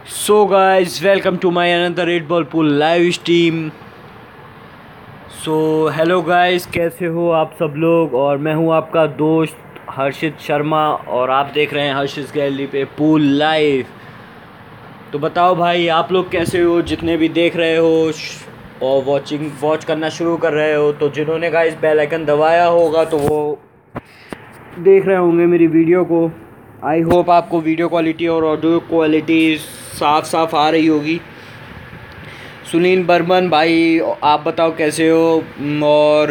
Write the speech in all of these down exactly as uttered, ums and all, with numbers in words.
So guys, welcome to my another Red Ball Pool live stream. So hello guys, कैसे हो आप सब लोग। और मैं हूं आपका दोस्त हर्षित शर्मा और आप देख रहे हैं हर्षित गैलरी पे पूल लाइव। तो बताओ भाई, आप लोग कैसे हो, जितने भी देख रहे हो और वॉचिंग वॉच करना शुरू कर रहे हो। तो जिन्होंने गाइस बेल आइकन दबाया होगा तो वो देख रहे होंगे मेरी वीडियो को। आई होप आपको वीडियो क्वालिटी और ऑडियो क्वालिटी साफ साफ आ रही होगी। सुनील बर्मन भाई, आप बताओ कैसे हो। और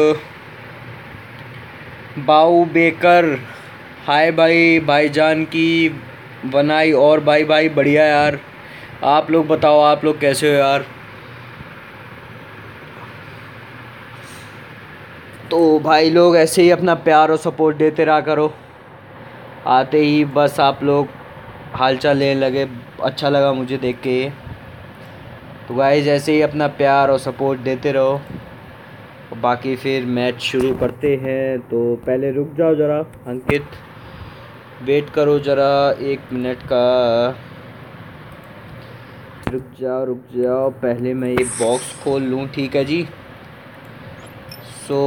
बाऊ बेकर, हाय भाई, भाईजान की बनाई और भाई भाई बढ़िया यार। आप लोग बताओ, आप लोग कैसे हो यार। तो भाई लोग ऐसे ही अपना प्यार और सपोर्ट देते रहा करो। आते ही बस आप लोग हालचाल लेने लगे, अच्छा लगा मुझे देख के ये। तो गाइस ऐसे ही अपना प्यार और सपोर्ट देते रहो और बाकी फिर मैच शुरू करते हैं। तो पहले रुक जाओ ज़रा अंकित, वेट करो ज़रा एक मिनट का। रुक जाओ रुक जाओ, पहले मैं ये बॉक्स खोल लूँ। ठीक है जी। सो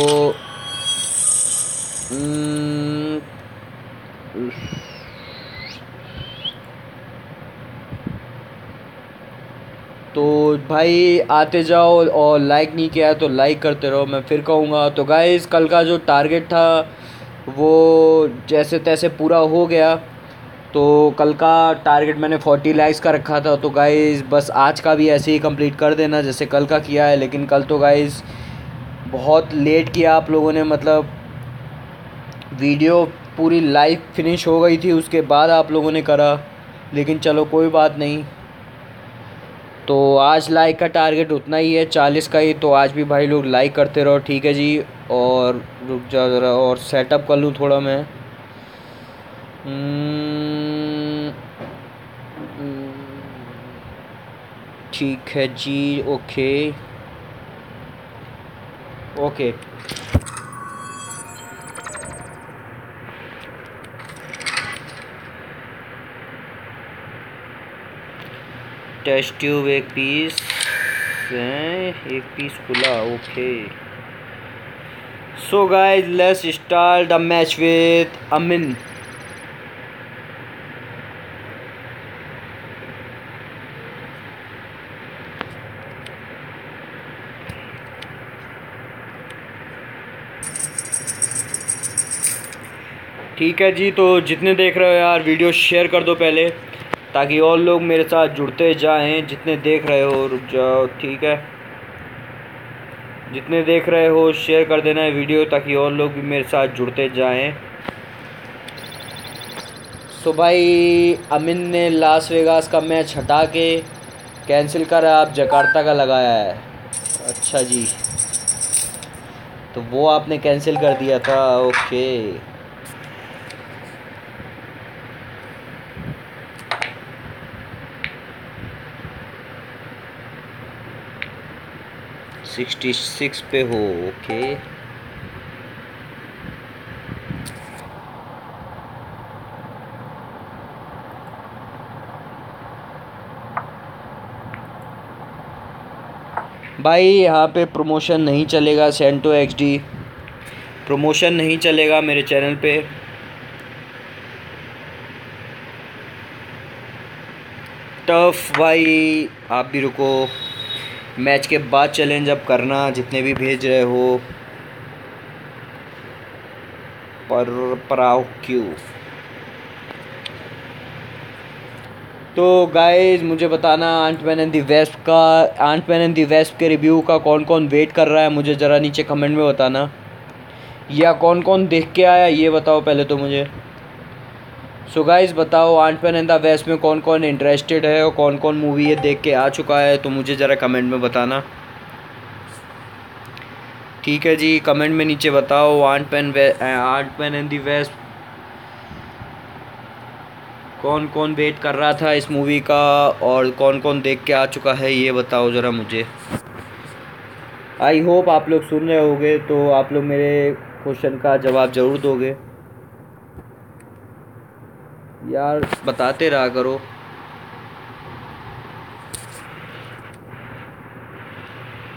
तो भाई आते जाओ और लाइक नहीं किया तो लाइक करते रहो, मैं फिर कहूँगा। तो गाइस कल का जो टारगेट था वो जैसे तैसे पूरा हो गया। तो कल का टारगेट मैंने फोर्टी लाइक्स का रखा था। तो गाइस बस आज का भी ऐसे ही कंप्लीट कर देना जैसे कल का किया है। लेकिन कल तो गाइस बहुत लेट किया आप लोगों ने, मतलब वीडियो पूरी लाइव फिनिश हो गई थी उसके बाद आप लोगों ने करा। लेकिन चलो कोई बात नहीं। तो आज लाइक का टारगेट उतना ही है, चालीस का ही। तो आज भी भाई लोग लाइक करते रहो, ठीक है जी। और रुक जाओ ज़रा और सेटअप कर लूँ थोड़ा मैं। ठीक है जी, ओके ओके। टेस्ट ट्यूब एक पीस, एक पीस खुला, okay. So guys let's start the match with Amin. ठीक है जी। तो जितने देख रहे हो यार वीडियो शेयर कर दो पहले, ताकि और लोग मेरे साथ जुड़ते जाएं। जितने देख रहे हो, रुक जाओ, ठीक है, जितने देख रहे हो शेयर कर देना है वीडियो ताकि और लोग भी मेरे साथ जुड़ते जाएं। सो भाई अमिन ने लास वेगास का मैच हटा के कैंसिल कर आप जकार्ता का लगाया है। अच्छा जी, तो वो आपने कैंसिल कर दिया था, ओके। सिक्सटी सिक्स पे हो, ओके। भाई यहाँ पे प्रमोशन नहीं चलेगा, सेंटो एक्सडी प्रमोशन नहीं चलेगा मेरे चैनल पे। टफ भाई आप भी रुको, मैच के बाद चैलेंज अब करना जितने भी भेज रहे हो। पर पराव क्यों। तो गाइस मुझे बताना आंटमैन एंड दी वेस्प का आंटमैन एंड दी वेस्प के रिव्यू का कौन कौन वेट कर रहा है, मुझे ज़रा नीचे कमेंट में बताना। या कौन कौन देख के आया ये बताओ पहले तो मुझे। सो गाइस बताओ आंटमैन एंड द वेस्प में कौन कौन इंटरेस्टेड है और कौन कौन मूवी ये देख के आ चुका है, तो मुझे ज़रा कमेंट में बताना। ठीक है जी, कमेंट में नीचे बताओ Antman Antman and the Wasp कौन कौन वेट कर रहा था इस मूवी का और कौन कौन देख के आ चुका है, ये बताओ ज़रा मुझे। आई होप आप लोग सुन रहे होगे तो आप लोग मेरे क्वेश्चन का जवाब ज़रूर दोगे यार, बताते रहा करो।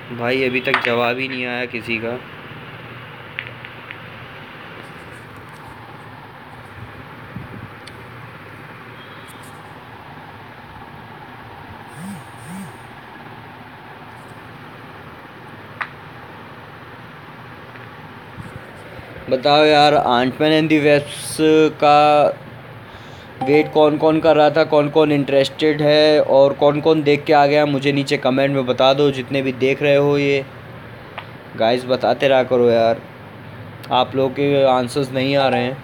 भाई अभी तक जवाब ही नहीं आया किसी का। बताओ यार, आंटमैन एंड दी वेब्स का वेट कौन कौन कर रहा था, कौन कौन इंटरेस्टेड है और कौन कौन देख के आ गया, मुझे नीचे कमेंट में बता दो। जितने भी देख रहे हो ये गाइस, बताते रहा करो यार, आप लोगों के आंसर्स नहीं आ रहे हैं।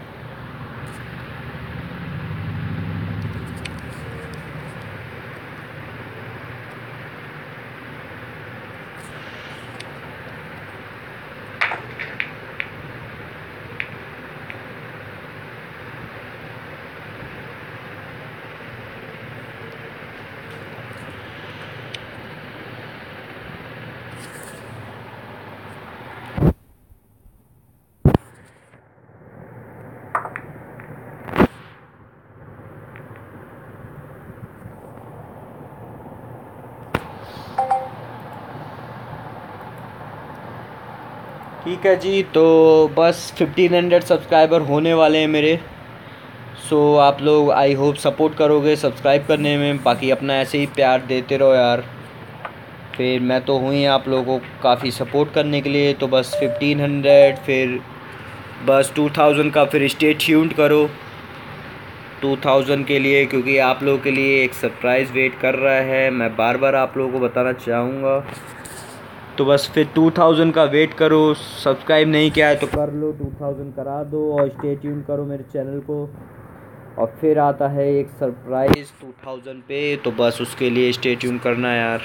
ठीक है जी, तो बस फिफ्टीन हंड्रेड सब्सक्राइबर होने वाले हैं मेरे। सो आप लोग आई होप सपोर्ट करोगे सब्सक्राइब करने में। बाकी अपना ऐसे ही प्यार देते रहो यार, फिर मैं तो हूँ ही आप लोगों को काफ़ी सपोर्ट करने के लिए। तो बस फिफ्टीन हंड्रेड, फिर बस टू थाउजेंड का फिर स्टे ट्यून्ड करो टू थाउजेंड के लिए, क्योंकि आप लोगों के लिए एक सरप्राइज़ वेट कर रहा है, मैं बार बार आप लोगों को बताना चाहूँगा। तो बस फिर टू थाउजेंड का वेट करो। सब्सक्राइब नहीं किया है तो कर लो, टू थाउजेंड करा दो और स्टे ट्यून करो मेरे चैनल को। और फिर आता है एक सरप्राइज़ टू थाउजेंड पे, तो बस उसके लिए स्टे ट्यून करना यार।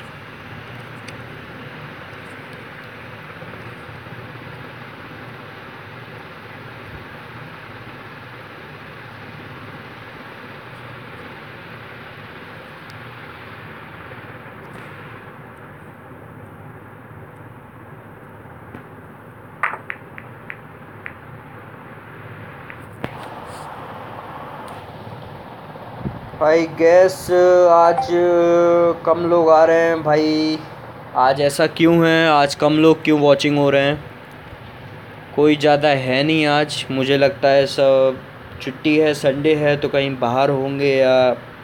भाई गैस, आज कम लोग आ रहे हैं भाई। आज ऐसा क्यों है, आज कम लोग क्यों वॉचिंग हो रहे हैं? कोई ज़्यादा है नहीं आज, मुझे लगता है सब छुट्टी है, संडे है तो कहीं बाहर होंगे, या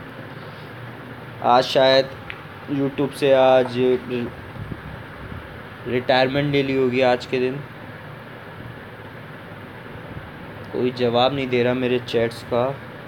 आज शायद यूट्यूब से आज रिटायरमेंट ले ली होगी आज के दिन। कोई जवाब नहीं दे रहा मेरे चैट्स का।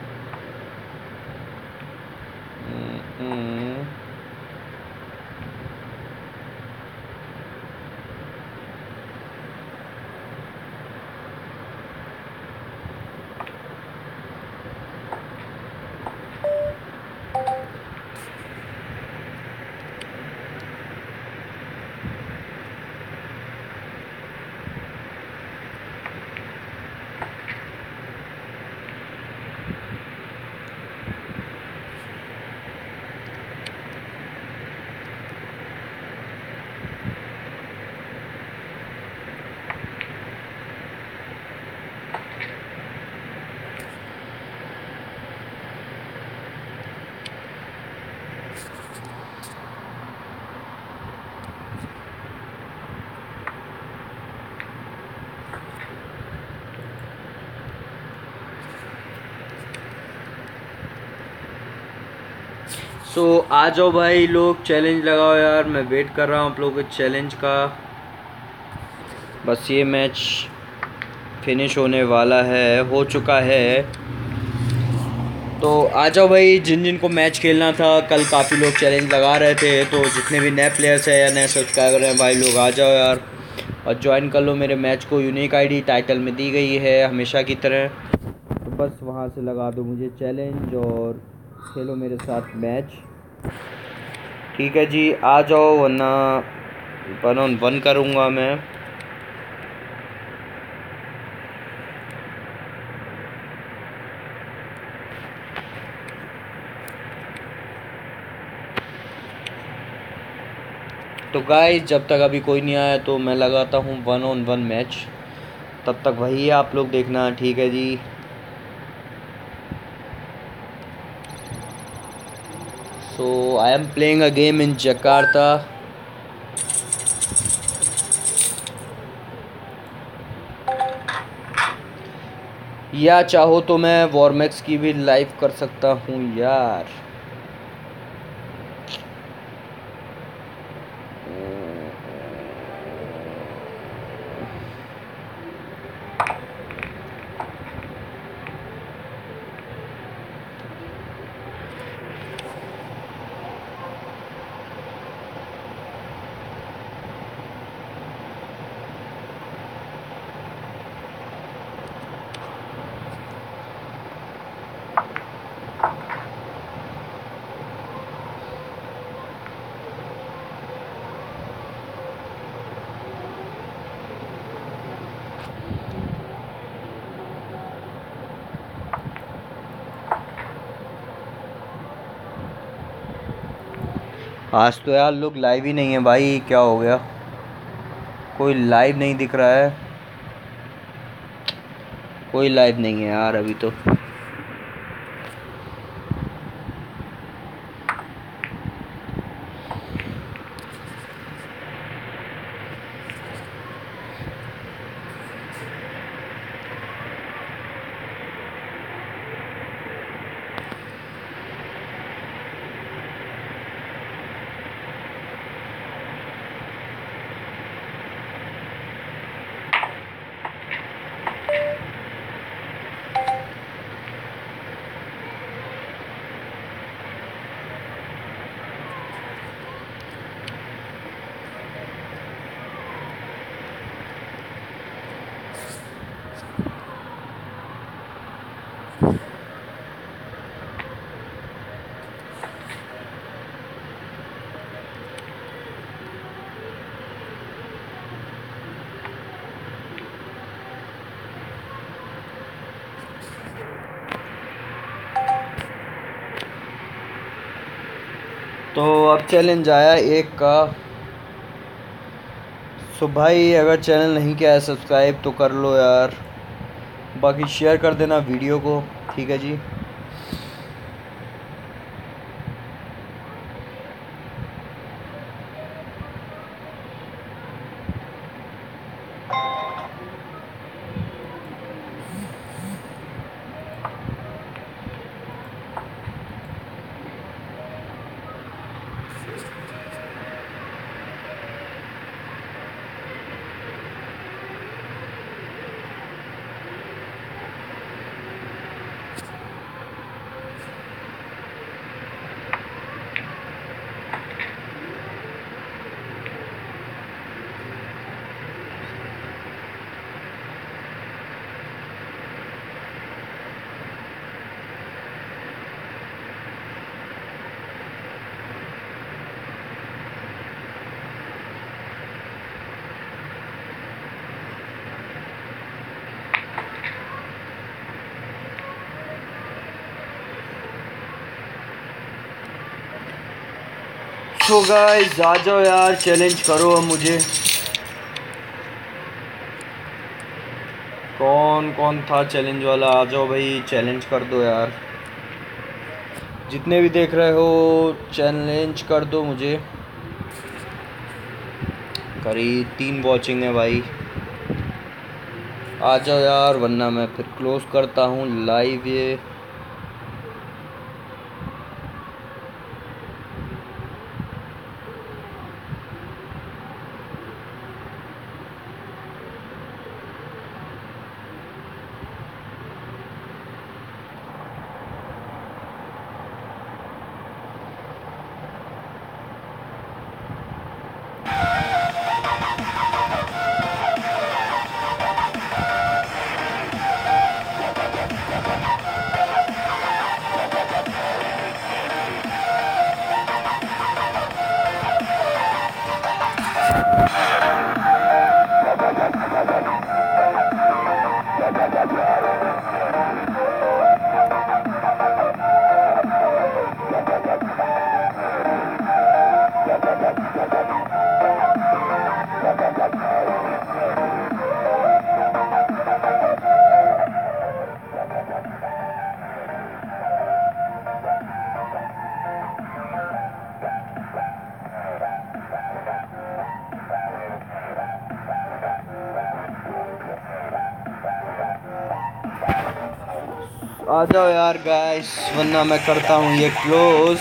सो so, आ जाओ भाई लोग, चैलेंज लगाओ यार, मैं वेट कर रहा हूँ आप लोगों के चैलेंज का। बस ये मैच फिनिश होने वाला है, हो चुका है। तो आ जाओ भाई, जिन जिन को मैच खेलना था, कल काफ़ी लोग चैलेंज लगा रहे थे, तो जितने भी नए प्लेयर्स हैं या नए सब्सक्राइबर हैं भाई लोग आ जाओ यार और ज्वाइन कर लो मेरे मैच को। यूनिक आईडी टाइटल में दी गई है हमेशा की तरह, तो बस वहाँ से लगा दो मुझे चैलेंज और खेलो मेरे साथ मैच। ठीक है जी, आ जाओ, वरना वन ऑन वन करूँगा मैं। तो गाइस, जब तक अभी कोई नहीं आया तो मैं लगाता हूँ वन ऑन वन मैच, तब तक वही आप लोग देखना। ठीक है जी। So I am playing a game in Jakarta. या चाहो तो मैं वॉरमैक्स की भी लाइव कर सकता हूँ यार। आज तो यार लोग लाइव ही नहीं है भाई, क्या हो गया? कोई लाइव नहीं दिख रहा है, कोई लाइव नहीं है यार अभी तो। तो अब चैलेंज आया एक का। सो भाई अगर चैनल नहीं किया है सब्सक्राइब तो कर लो यार, बाकी शेयर कर देना वीडियो को, ठीक है जी। तो गाइस आ जाओ यार, चैलेंज करो अब मुझे। कौन कौन था चैलेंज वाला? आ जाओ भाई, चैलेंज कर दो यार, जितने भी देख रहे हो चैलेंज कर दो मुझे। करीब तीन वॉचिंग है भाई, आ जाओ यार, वरना मैं फिर क्लोज करता हूँ लाइव ये। आ जाओ यार गाइस, वरना मैं करता हूँ ये close.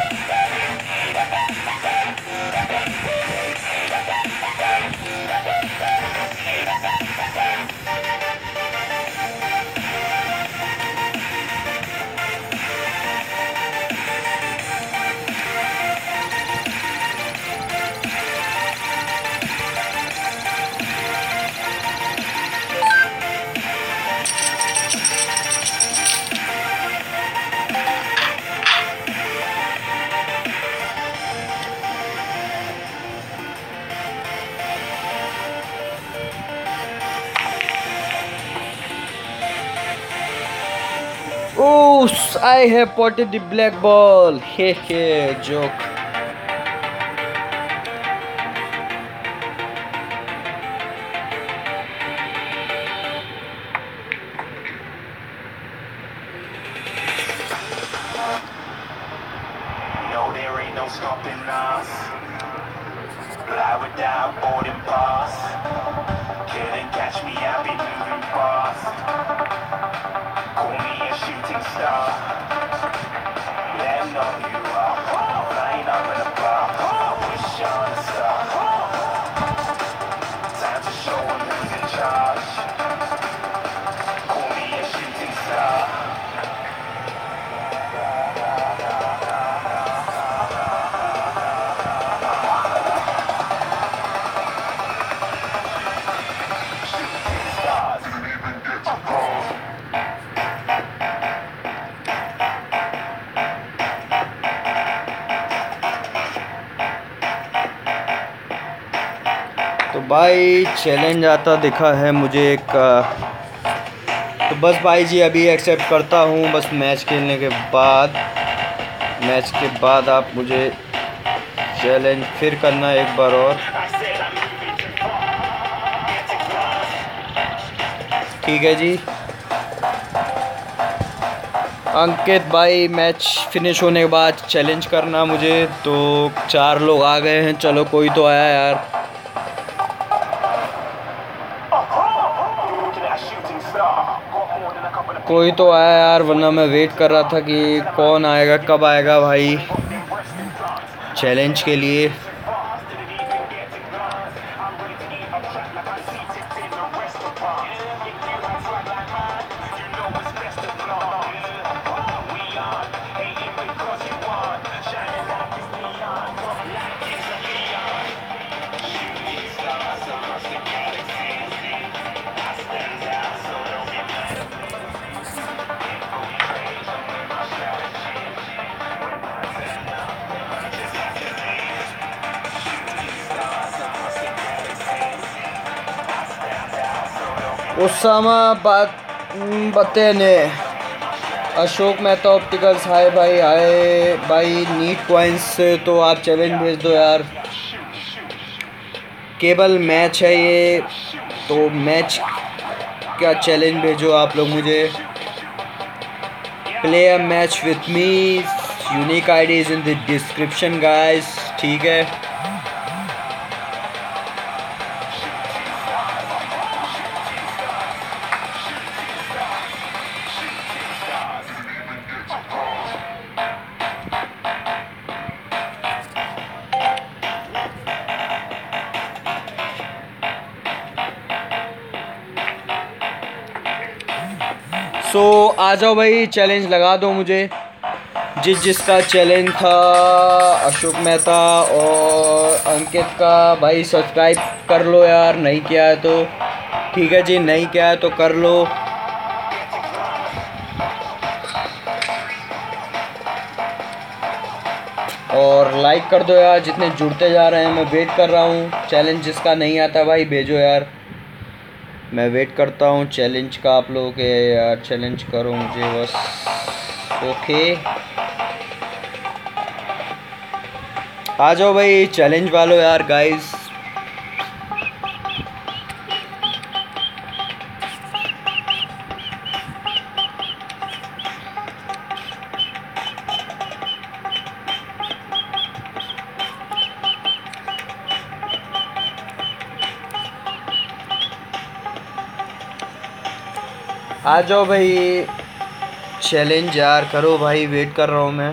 Oh, I have potted the black ball. Hey, hey, joke. No, there ain't no stopping us. Fly without boarding pass. Couldn't catch me, I've been moving fast. Call me a shooting star. Let 'em know you are. Flying up in a bar. Wish on a star. Time to show 'em who's in charge. Call me a shooting star. तो भाई challenge आता दिखा है मुझे एक, तो बस भाई जी अभी एक्सेप्ट करता हूँ। बस मैच खेलने के बाद, मैच के बाद आप मुझे चैलेंज फिर करना एक बार और, ठीक है जी। अंकित भाई मैच फिनिश होने के बाद चैलेंज करना मुझे। तो चार लोग आ गए हैं, चलो कोई तो आया यार। कोई तो आया यार, वरना मैं वेट कर रहा था कि कौन आएगा, कब आएगा भाई चैलेंज के लिए। उसामा बात बते ने, अशोक मेहता ऑप्टिकल्स, हाय भाई, हाय भाई। नीट कॉइंस तो आप चैलेंज भेज दो यार। केवल मैच है ये, तो मैच का चैलेंज भेजो आप लोग मुझे। Play a match with me, unique ID is in the description guys, ठीक है। सो so, आ जाओ भाई, चैलेंज लगा दो मुझे। जिस जिसका चैलेंज था, अशोक मेहता और अंकित का, भाई सब्सक्राइब कर लो यार, नहीं किया है तो ठीक है जी, नहीं किया है तो कर लो। और लाइक कर दो यार, जितने जुड़ते जा रहे हैं। मैं वेट कर रहा हूँ, चैलेंज जिसका नहीं आता भाई भेजो यार, मैं वेट करता हूँ चैलेंज का आप लोगों के यार। चैलेंज करो मुझे बस, ओके। आ जाओ भाई चैलेंज वालों यार गाइस। आ जाओ भाई, चैलेंज यार करो भाई, वेट कर रहा हूँ मैं,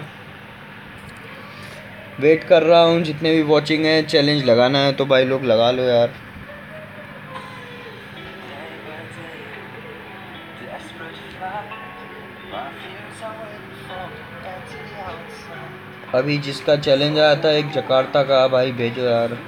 वेट कर रहा हूँ। जितने भी वॉचिंग है, चैलेंज लगाना है तो भाई लोग लगा लो यार। अभी जिसका चैलेंज आया था एक जकार्ता का, भाई भेजो यार।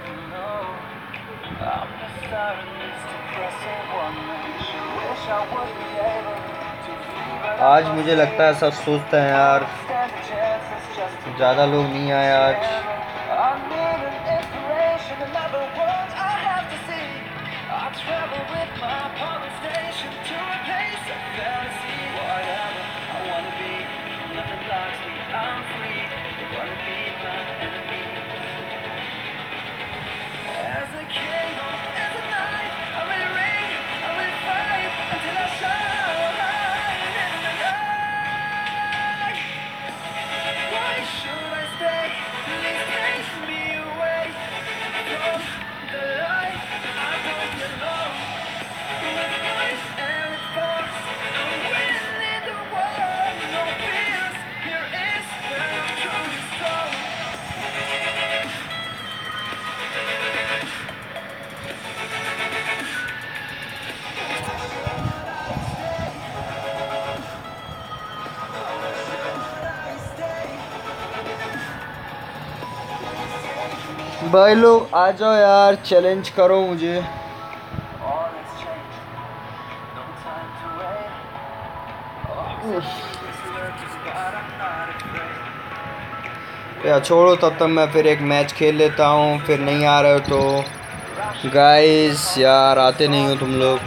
आज मुझे लगता है सब सोचते हैं यार, ज़्यादा लोग नहीं आए आज। भाई लोग आ जाओ यार, चैलेंज करो मुझे। या छोड़ो, तब तक मैं फिर एक मैच खेल लेता हूँ। फिर नहीं आ रहे हो तो गाइस यार, आते नहीं हो तुम लोग।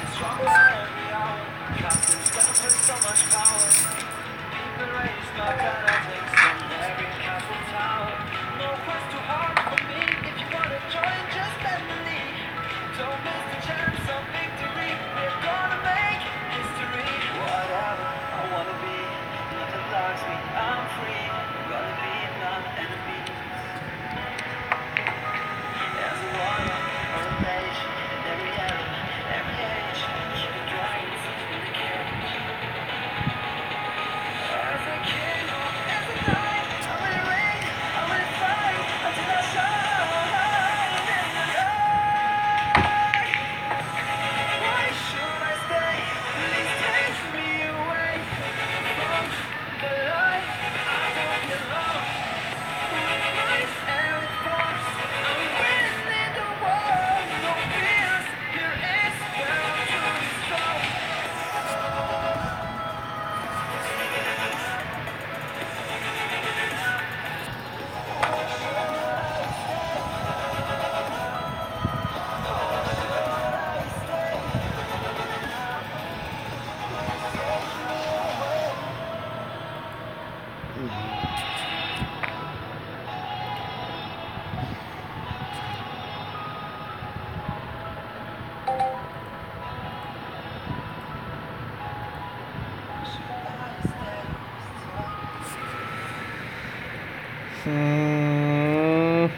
Hmm.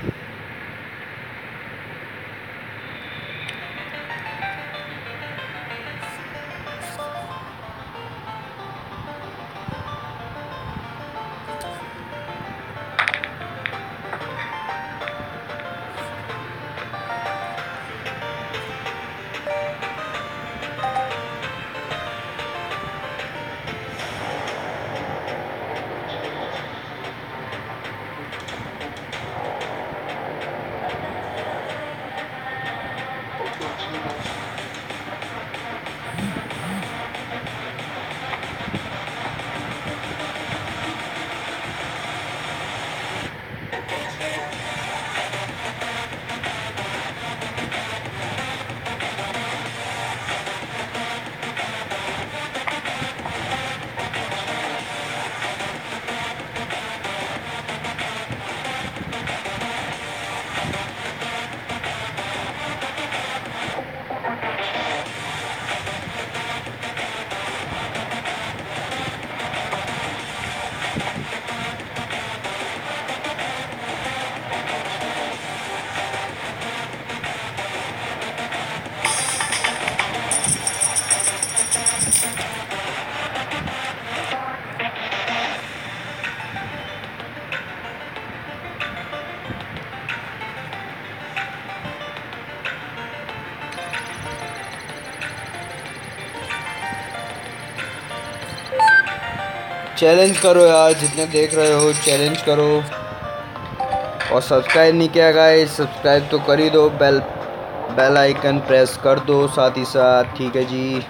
चैलेंज करो यार, जितने देख रहे हो चैलेंज करो। और सब्सक्राइब नहीं किया गाइस, सब्सक्राइब तो कर ही दो, बेल बेल आइकन प्रेस कर दो साथ ही साथ, ठीक है जी।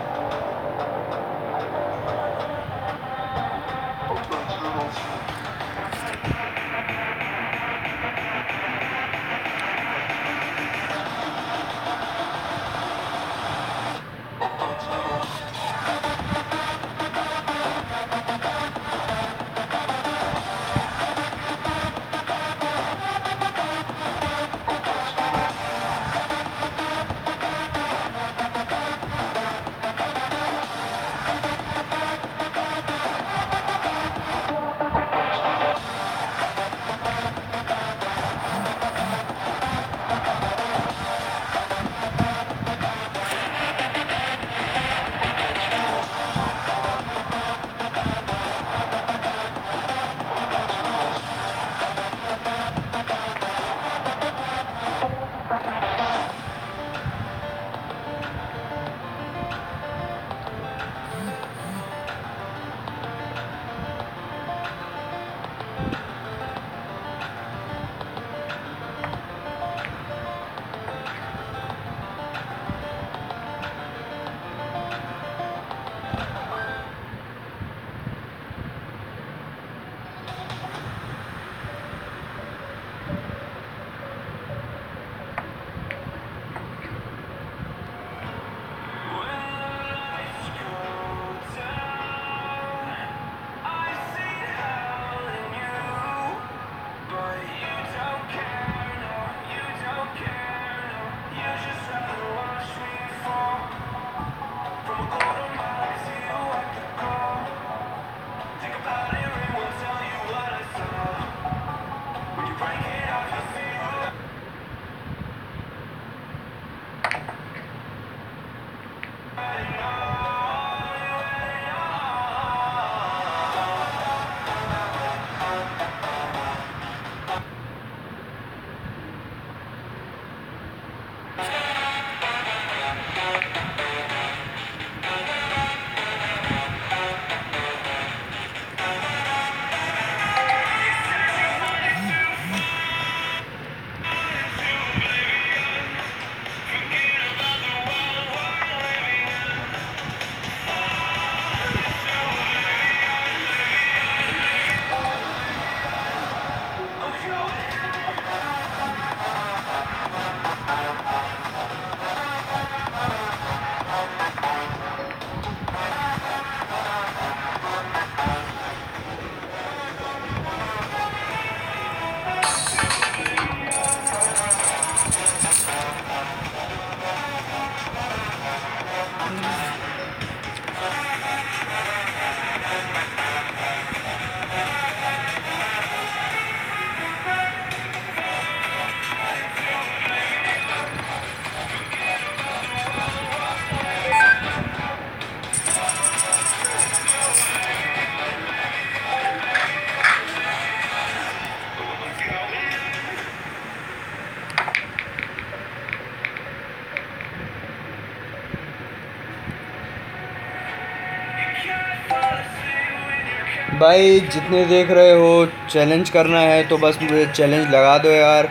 भाई जितने देख रहे हो चैलेंज करना है तो बस मुझे चैलेंज लगा दो यार,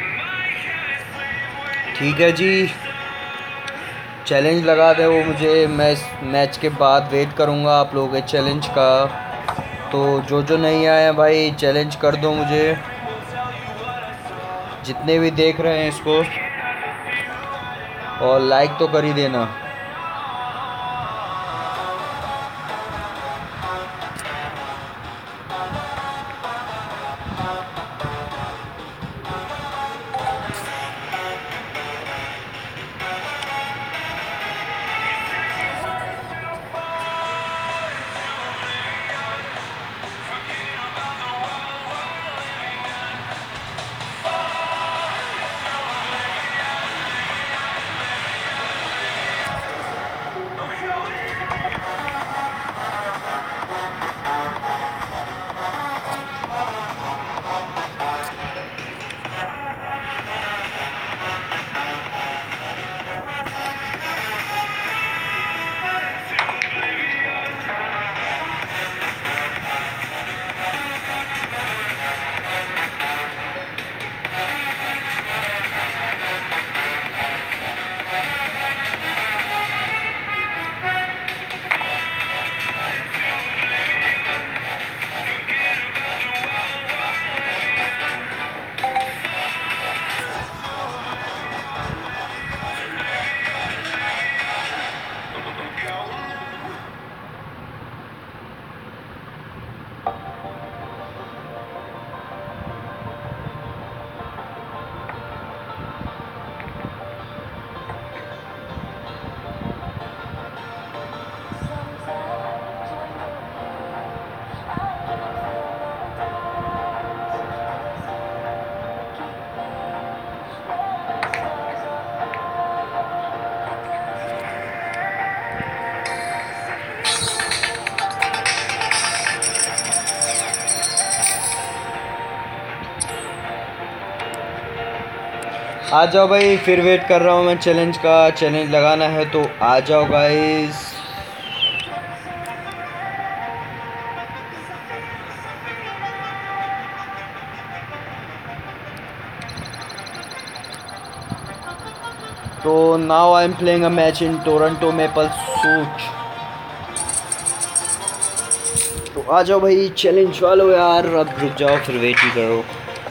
ठीक है जी। चैलेंज लगा दे वो मुझे, मैं मैच के बाद वेट करूँगा आप लोगों के चैलेंज का। तो जो जो नहीं आया भाई चैलेंज कर दो मुझे, जितने भी देख रहे हैं इसको, और लाइक तो कर ही देना। आ जाओ भाई, फिर वेट कर रहा हूँ मैं चैलेंज का। चैलेंज लगाना है तो आ जाओ गाइस। तो now I am playing a match in Toronto maple suit. तो आ जाओ भाई चैलेंज वालो यार, अब रुक जाओ, फिर वेट ही करो।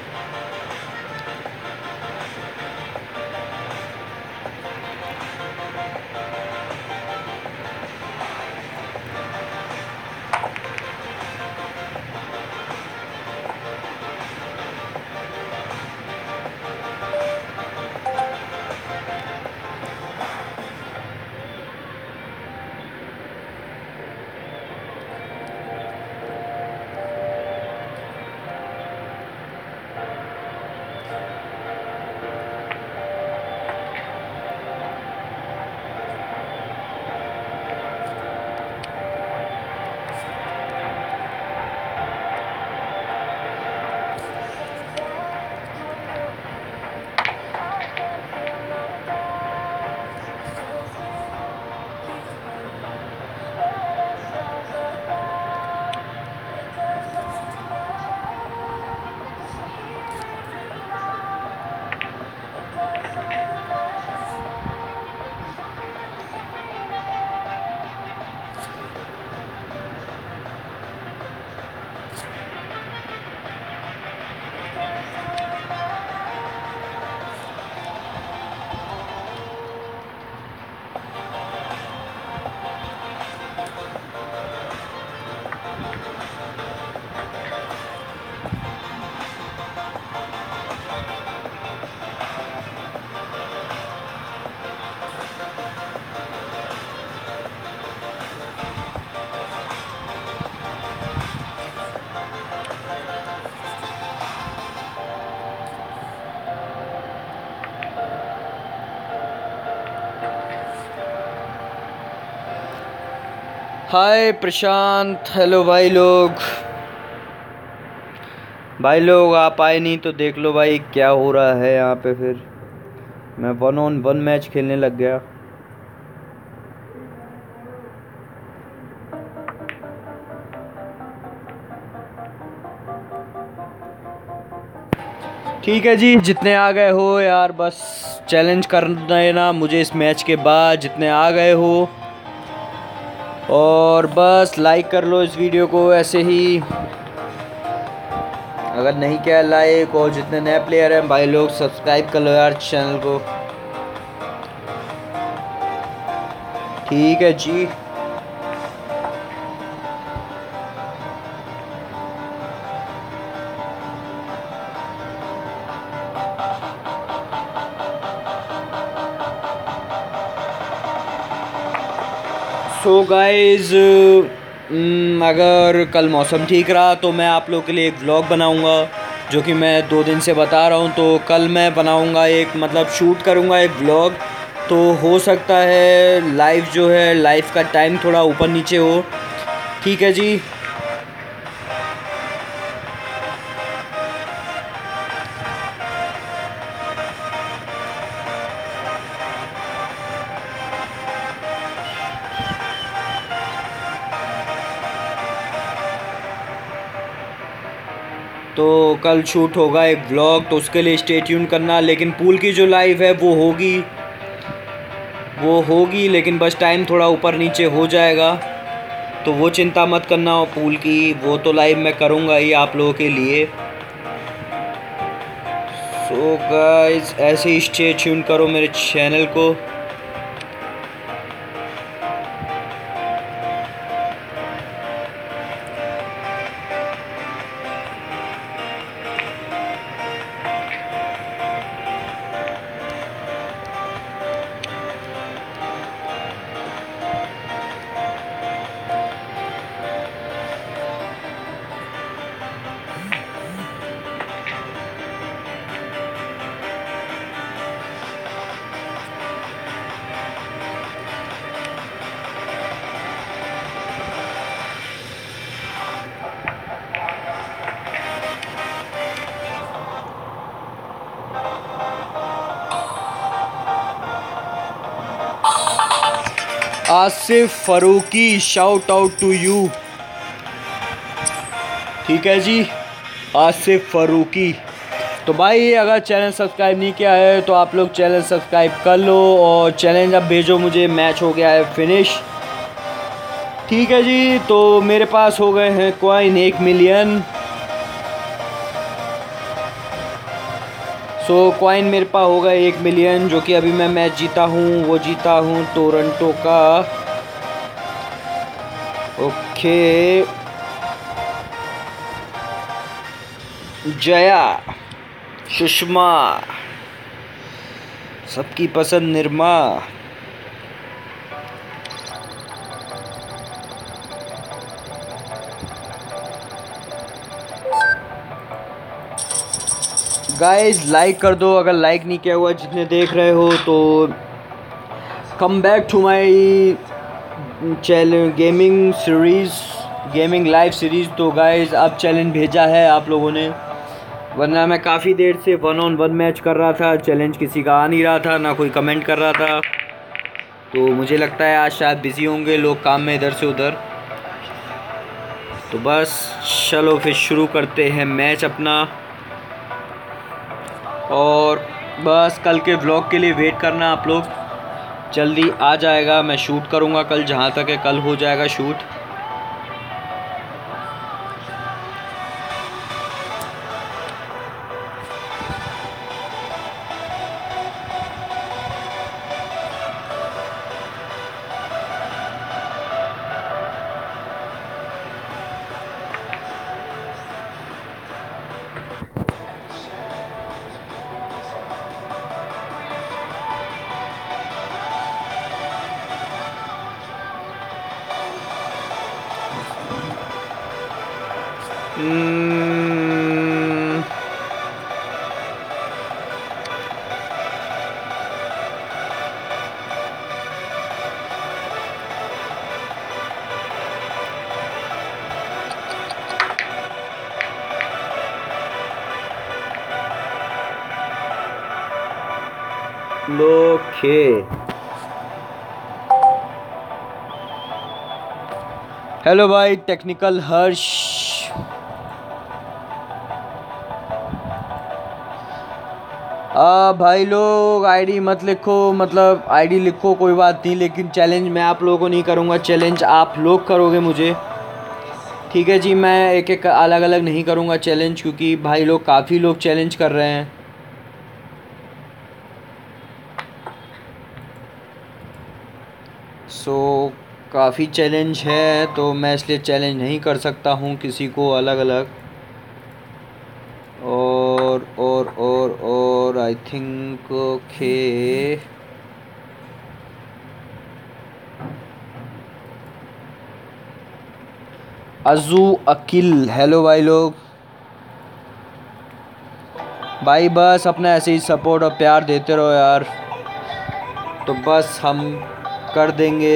हाय प्रशांत, हेलो भाई लोग। भाई लोग आप आए नहीं तो देख लो भाई क्या हो रहा है यहाँ पे। फिर मैं वन ऑन वन मैच खेलने लग गया। ठीक है जी, जितने आ गए हो यार बस चैलेंज कर देना मुझे इस मैच के बाद, जितने आ गए हो। और बस लाइक कर लो इस वीडियो को ऐसे ही, अगर नहीं किया लाइक। और जितने नए प्लेयर हैं भाई लोग सब्सक्राइब कर लो यार चैनल को। ठीक है जी। सो गाइज, अगर कल मौसम ठीक रहा तो मैं आप लोग के लिए एक व्लॉग बनाऊंगा, जो कि मैं दो दिन से बता रहा हूं। तो कल मैं बनाऊंगा एक, मतलब शूट करूंगा एक व्लॉग। तो हो सकता है लाइव जो है, लाइव का टाइम थोड़ा ऊपर नीचे हो। ठीक है जी। तो कल शूट होगा एक व्लॉग, तो उसके लिए स्टे ट्यून करना। लेकिन पूल की जो लाइव है वो होगी वो होगी लेकिन बस टाइम थोड़ा ऊपर नीचे हो जाएगा, तो वो चिंता मत करना। पूल की वो तो लाइव मैं करूँगा ही आप लोगों के लिए। सो गाइस, ऐसे ही स्टे ट्यून करो मेरे चैनल को। Asif Farooqui, shout out to you. ठीक है जी, आसिफ फ़ारूकी। तो भाई अगर चैनल सब्सक्राइब नहीं किया है तो आप लोग चैनल सब्सक्राइब कर लो और चैलेंज अब भेजो मुझे। मैच हो गया है फिनिश। ठीक है जी, तो मेरे पास हो गए हैं कॉइन एक मिलियन। सो कॉइन मेरे पास हो गए एक मिलियन, जो कि अभी मैं मैच जीता हूँ। वो जीता हूँ टोरंटो का। ओके, जया, सुषमा, सबकी पसंद निर्मा। गाइस लाइक कर दो अगर लाइक नहीं किया हुआ जितने देख रहे हो तो। Come back to my challenge gaming series, gaming live series. तो गाइस अब चैलेंज भेजा है आप लोगों ने, वरना मैं काफ़ी देर से वन ऑन वन मैच कर रहा था। चैलेंज किसी का आ नहीं रहा था, ना कोई कमेंट कर रहा था। तो मुझे लगता है आज शायद बिज़ी होंगे लोग काम में इधर से उधर। तो बस चलो फिर शुरू करते हैं मैच अपना। और बस कल के व्लॉग के लिए वेट करना आप लोग, जल्दी आ जाएगा। मैं शूट करूँगा कल, जहाँ तक है कल हो जाएगा शूट। Hmm. Okay. हेलो भाई टेक्निकल हर्ष। आ भाई लोग आईडी मत लिखो, मतलब आईडी लिखो कोई बात नहीं, लेकिन चैलेंज मैं आप लोगों को नहीं करूँगा, चैलेंज आप लोग करोगे मुझे। ठीक है जी, मैं एक एक अलग अलग नहीं करूँगा चैलेंज, क्योंकि भाई लोग काफ़ी लोग चैलेंज कर रहे हैं। सो काफ़ी चैलेंज है तो मैं इसलिए चैलेंज नहीं कर सकता हूँ किसी को अलग अलग। और और और और आई थिंक ओके, अजू अकिल। हेलो भाई लोग, भाई बस अपना ऐसे ही सपोर्ट और प्यार देते रहो यार, तो बस हम कर देंगे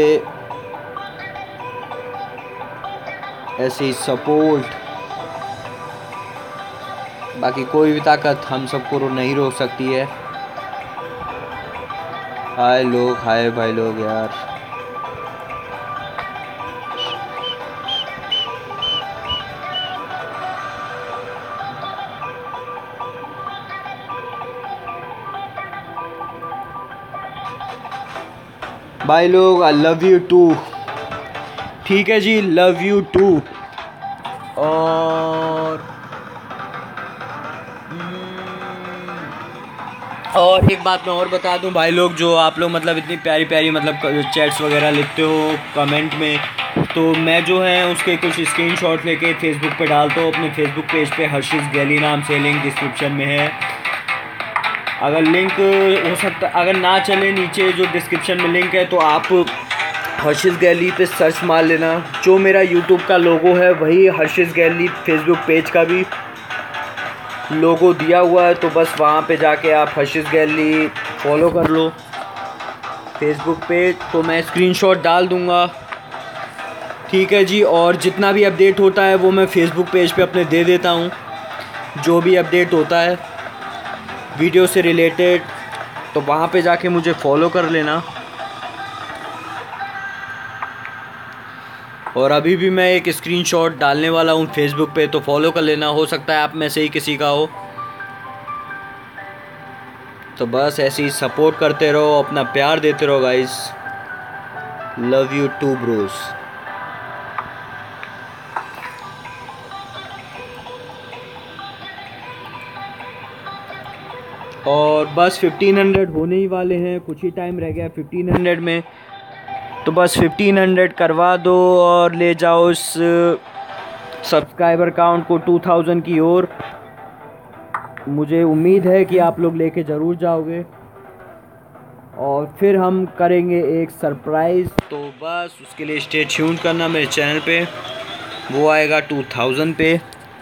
ऐसे ही सपोर्ट। बाकी कोई भी ताकत हम सबको नहीं रोक सकती है। हाय लोग, हाय भाई लोग यार। भाई लोग आई लव यू टू। ठीक है जी, लव यू टू। और और एक बात मैं और बता दूं भाई लोग, जो आप लोग मतलब इतनी प्यारी प्यारी मतलब चैट्स वगैरह लिखते हो कमेंट में, तो मैं जो है उसके कुछ स्क्रीनशॉट लेके फेसबुक पे डालता हूँ अपने फेसबुक पेज पे, हर्षिस गैली नाम से। लिंक डिस्क्रिप्शन में है। अगर लिंक हो सकता, अगर ना चले नीचे जो डिस्क्रिप्शन में लिंक है तो आप हर्षिस गैली पे सर्च मार लेना। जो मेरा यूट्यूब का लोगो है वही हर्षिस गैली फेसबुक पेज का भी लोगो दिया हुआ है, तो बस वहाँ पे जाके आप हर्षिस गैली फॉलो कर लो फेसबुक पे। तो मैं स्क्रीनशॉट डाल दूँगा। ठीक है जी, और जितना भी अपडेट होता है वो मैं फेसबुक पेज पे अपने दे देता हूँ, जो भी अपडेट होता है वीडियो से रिलेटेड, तो वहाँ पे जाके मुझे फॉलो कर लेना। और अभी भी मैं एक स्क्रीनशॉट डालने वाला हूँ फेसबुक पे, तो फॉलो कर लेना, हो सकता है आप में से ही किसी का हो। तो बस ऐसे ही सपोर्ट करते रहो, अपना प्यार देते रहो guys. Love you too bros. और बस फिफ्टीन हंड्रेड होने ही वाले हैं, कुछ ही टाइम रह गया फिफ्टीन हंड्रेड में। तो बस फिफ्टीन हंड्रेड करवा दो और ले जाओ इस सब्सक्राइबर काउंट को टू थाउजेंड की ओर। मुझे उम्मीद है कि आप लोग लेके ज़रूर जाओगे और फिर हम करेंगे एक सरप्राइज़। तो बस उसके लिए स्टे ट्यून करना मेरे चैनल पे, वो आएगा टू थाउजेंड पे।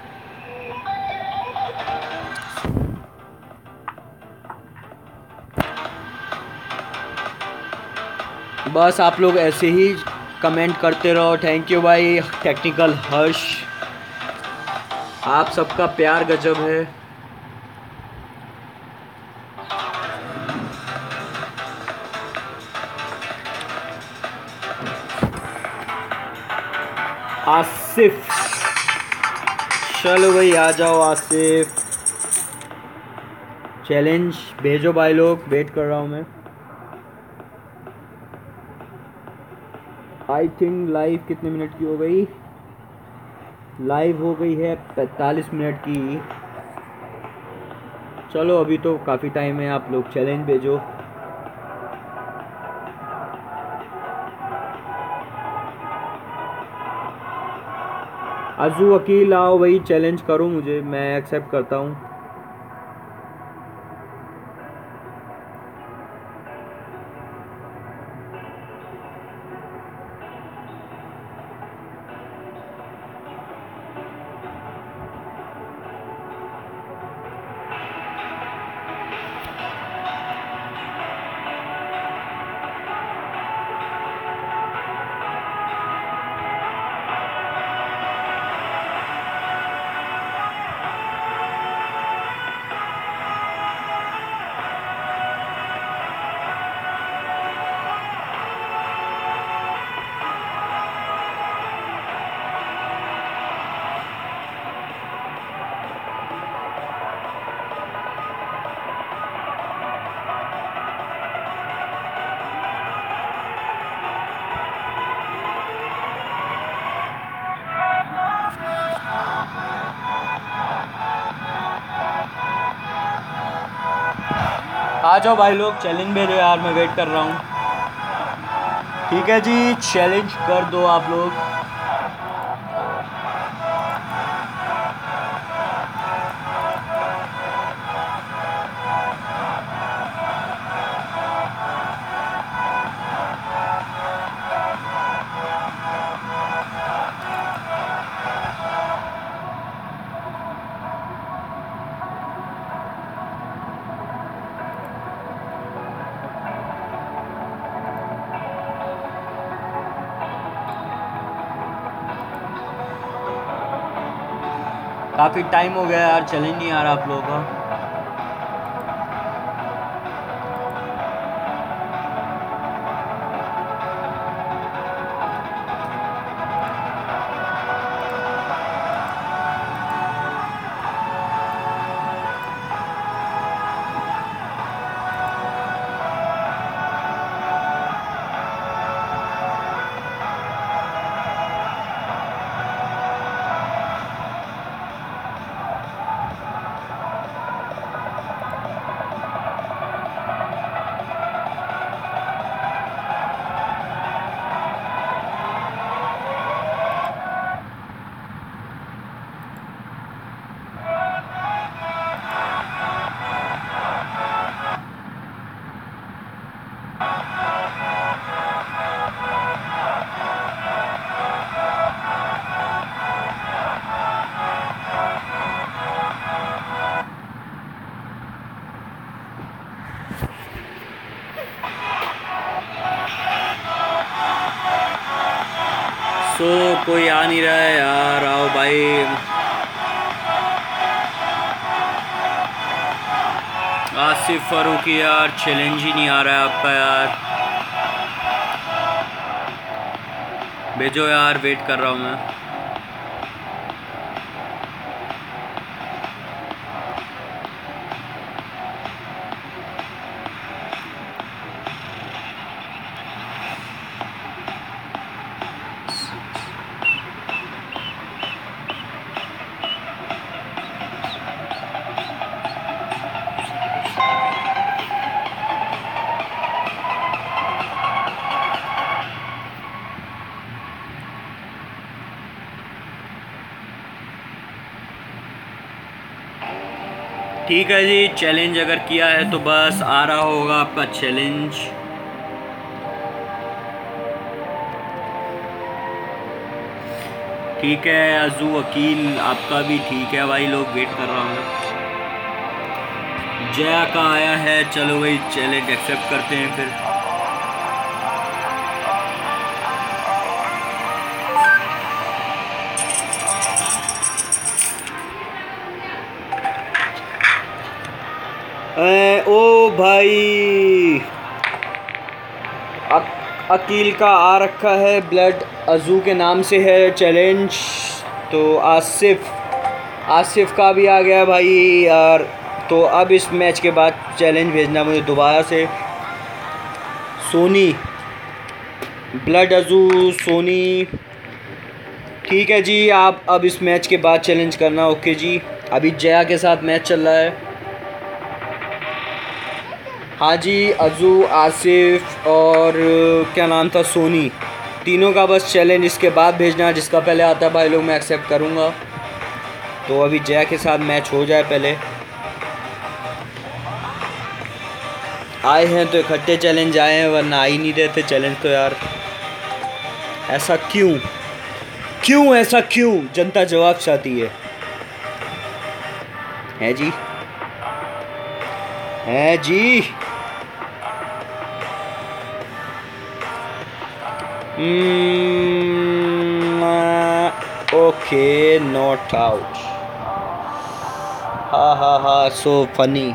बस आप लोग ऐसे ही कमेंट करते रहो। थैंक यू भाई टेक्निकल हर्ष, आप सबका प्यार गजब है। आसिफ, चलो भाई आ जाओ आसिफ, चैलेंज भेजो भाई लोग, वेट कर रहा हूँ मैं। आई थिंक लाइव कितने मिनट की हो गई? लाइव हो गई है पैंतालीस मिनट की। चलो अभी तो काफ़ी टाइम है, आप लोग चैलेंज भेजो। अजू वकील आओ भाई, चैलेंज करो मुझे, मैं एक्सेप्ट करता हूँ। आ जाओ भाई लोग, चैलेंज भेजो यार, मैं वेट कर रहा हूँ। ठीक है जी, चैलेंज कर दो आप लोग। काफ़ी टाइम हो गया यार, चैलेंज नहीं आ रहा आप लोगों का। सो कोई आ नहीं रहा है यार, आओ भाई। आसिफ फारूकी यार, चैलेंज ही नहीं आ रहा है आपका यार। भेजो यार, वेट कर रहा हूँ मैं। ठीक है जी, चैलेंज अगर किया है तो बस आ रहा होगा आपका चैलेंज। ठीक है अजू वकील, आपका भी ठीक है भाई लोग, वेट कर रहा हूँ। जया का आया है, चलो भाई चैलेंज एक्सेप्ट करते हैं फिर। ए, ओ भाई अक, अकील का आ रखा है, ब्लड अजू के नाम से है चैलेंज। तो आसिफ आसिफ का भी आ गया भाई यार। तो अब इस मैच के बाद चैलेंज भेजना मुझे दोबारा से। सोनी, ब्लड अजू, सोनी, ठीक है जी। आप अब इस मैच के बाद चैलेंज करना। ओके जी, अभी जया के साथ मैच चल रहा है। हाँ जी, अजू, आसिफ और क्या नाम था, सोनी, तीनों का बस चैलेंज इसके बाद भेजना। जिसका पहले आता है भाई लोग मैं एक्सेप्ट करूँगा। तो अभी जया के साथ मैच हो जाए पहले। आए हैं तो इकट्ठे चैलेंज आए हैं, वरना आ ही नहीं देते चैलेंज तो यार। ऐसा क्यों क्यों ऐसा क्यों, जनता जवाब चाहती है। है जी, है जी। Okay, not out. हा हा हा, सो फनी।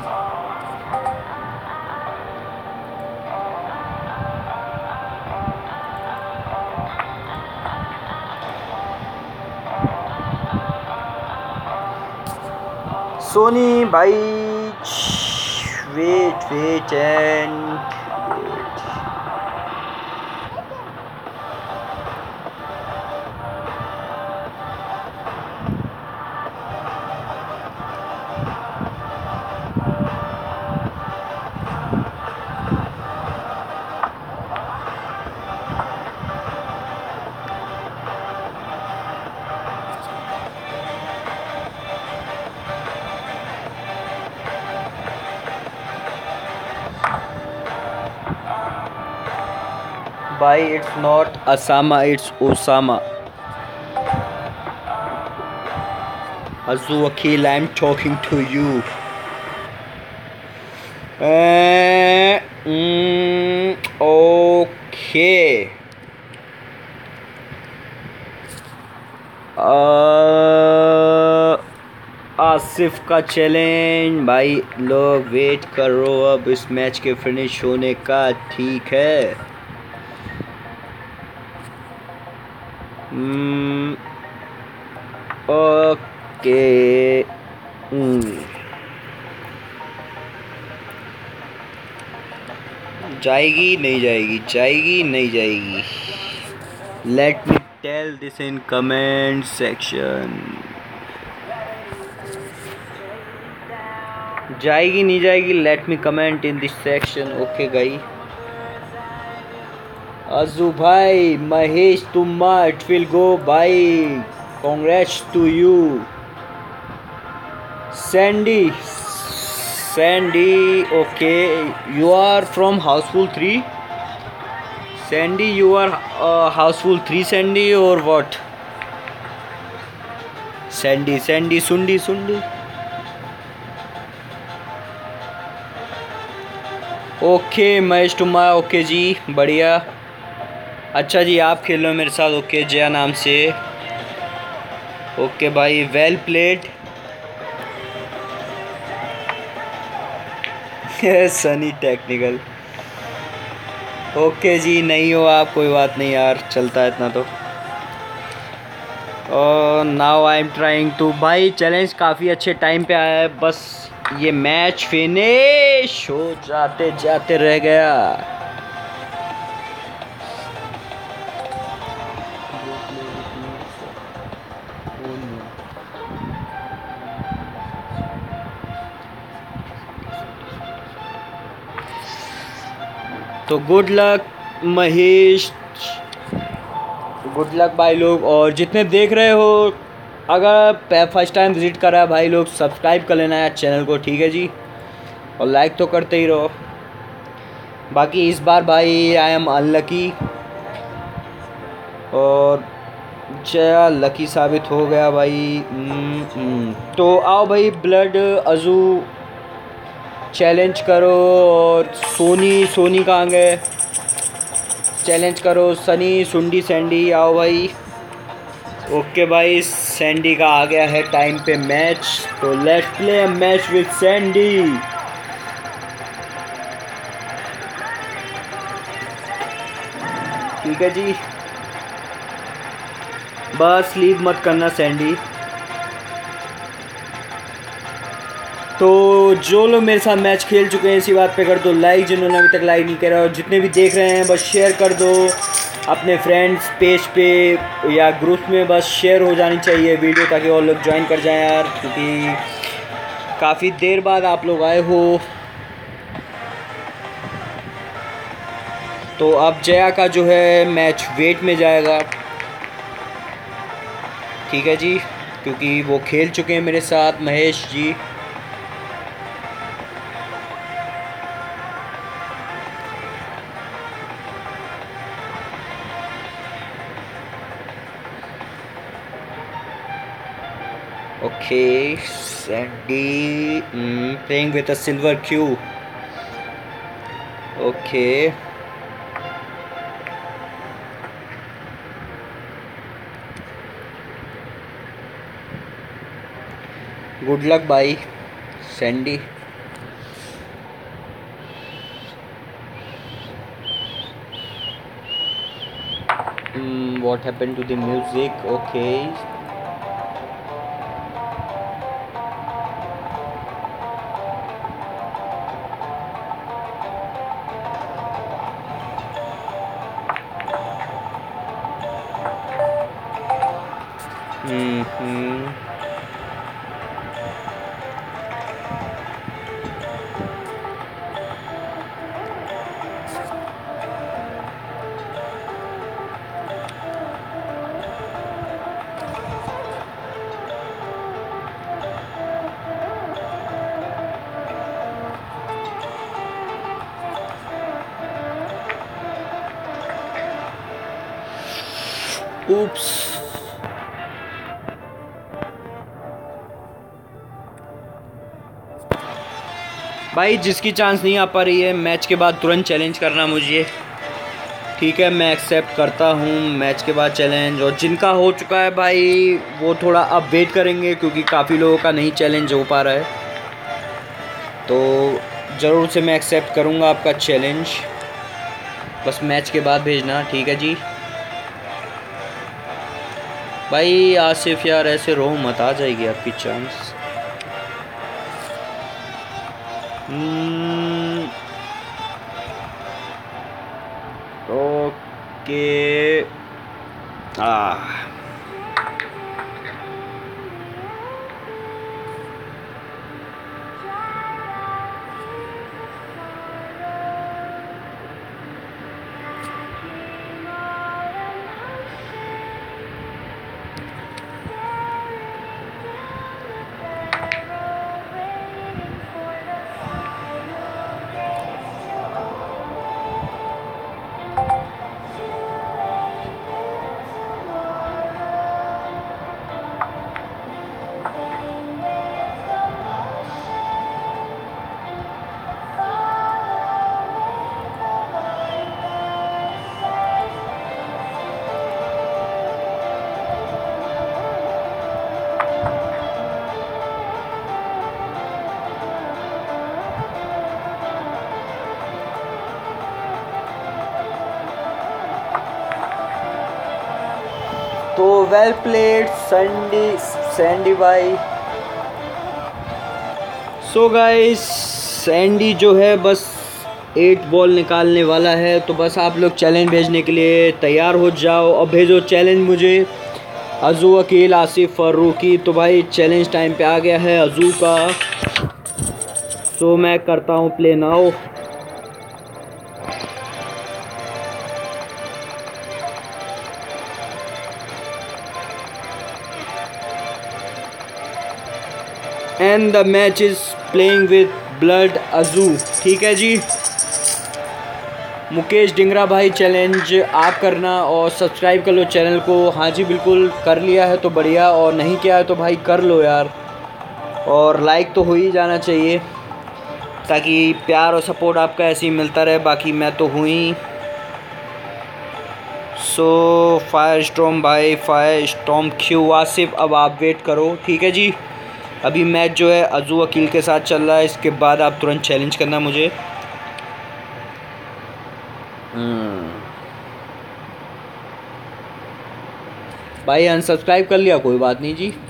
सोनी भाई, वेट वेट एंड भाई, it's not Asama, it's Osama. Aju Vakil, I am talking to you. Okay, Asif का चैलेंज। भाई लोग वेट करो अब इस मैच के फिनिश होने का। ठीक है, ओके। जाएगी नहीं जाएगी, जाएगी नहीं जाएगी। Let me tell this in comment section. जाएगी नहीं जाएगी, let me comment in this section. Okay गई। अजू भाई, Mahesh Tumma, it will go भाई, congrats to you. Sandy, Sandy, okay, you are from Housefull three. Sandy, you are Housefull three Sandy और what? Sandy, Sandy, सुंडी, सुंडी। Okay Mahesh Tumma, okay जी, बढ़िया। अच्छा जी, आप खेल लो मेरे साथ। ओके, जया नाम से। ओके भाई, well played. Sunny technical. Okay जी, नहीं हो आप, कोई बात नहीं यार, चलता है इतना तो। और now I am trying to, भाई चैलेंज काफ़ी अच्छे टाइम पे आया है, बस ये मैच फिनिश हो जाते जाते रह गया। तो good luck Mahesh, good luck भाई लोग। और जितने देख रहे हो, अगर फर्स्ट टाइम विजिट करा है भाई लोग, सब्सक्राइब कर लेना है चैनल को, ठीक है जी, और लाइक तो करते ही रहो। बाकी इस बार भाई आई एम अनलकी और जया लकी साबित हो गया भाई। तो आओ भाई ब्लड अजू चैलेंज करो, और सोनी सोनी कहाँ गए, चैलेंज करो सनी सुंडी सैंडी, आओ भाई। ओके भाई, सैंडी का आ गया है टाइम पे मैच, तो let's play a match with Sandy. ठीक है जी, बस लीव मत करना सैंडी। तो जो लोग मेरे साथ मैच खेल चुके हैं इसी बात पे कर दो लाइक, जिन्होंने अभी तक लाइक नहीं करा, और जितने भी देख रहे हैं बस शेयर कर दो अपने फ्रेंड्स पेज पे या ग्रुप में, बस शेयर हो जानी चाहिए वीडियो, ताकि और लोग ज्वाइन कर जाएं यार, क्योंकि काफ़ी देर बाद आप लोग आए हो। तो अब जया का जो है मैच वेट में जाएगा, ठीक है जी, क्योंकि वो खेल चुके हैं मेरे साथ Mahesh ji. Okay, Sandy mm, playing with a silver cue. Okay. Good luck, bye, Sandy. Mm, what happened to the music? Okay. Mm-hmm. Oops. भाई जिसकी चांस नहीं आ पा रही है मैच के बाद तुरंत चैलेंज करना मुझे, ठीक है, मैं एक्सेप्ट करता हूँ मैच के बाद चैलेंज। और जिनका हो चुका है भाई वो थोड़ा अब वेट करेंगे, क्योंकि काफ़ी लोगों का नहीं चैलेंज हो पा रहा है, तो ज़रूर से मैं एक्सेप्ट करूँगा आपका चैलेंज, बस मैच के बाद भेजना, ठीक है जी। भाई आसिफ यार ऐसे रो मत, आ जाएगी आपकी chance. Okay ah well played Sandy Sandy भाई। सो गाइस सैंडी जो है बस एट बॉल निकालने वाला है, तो बस आप लोग चैलेंज भेजने के लिए तैयार हो जाओ और भेजो चैलेंज मुझे। अजू अकील आसिफ फ़ारूकी, तो भाई चैलेंज टाइम पे आ गया है अजू का। सो मैं करता हूँ play now. And the match is playing with blood Aju. ठीक है जी, मुकेश डिंगरा भाई चैलेंज आप करना और सब्सक्राइब कर लो चैनल को। हाँ जी बिल्कुल, कर लिया है तो बढ़िया, और नहीं किया है तो भाई कर लो यार। और लाइक तो हो ही जाना चाहिए ताकि प्यार और सपोर्ट आपका ऐसे ही मिलता रहे। बाकी मैं तो हूँ ही। सो फायर स्टॉर्म भाई, फायर स्टॉर्म क्यू आसिफ, अब आप वेट करो। ठीक है जी, अभी मैच जो है अजू अकील के साथ चल रहा है, इसके बाद आप तुरंत चैलेंज करना मुझे। भाई अनसब्सक्राइब कर लिया, कोई बात नहीं जी,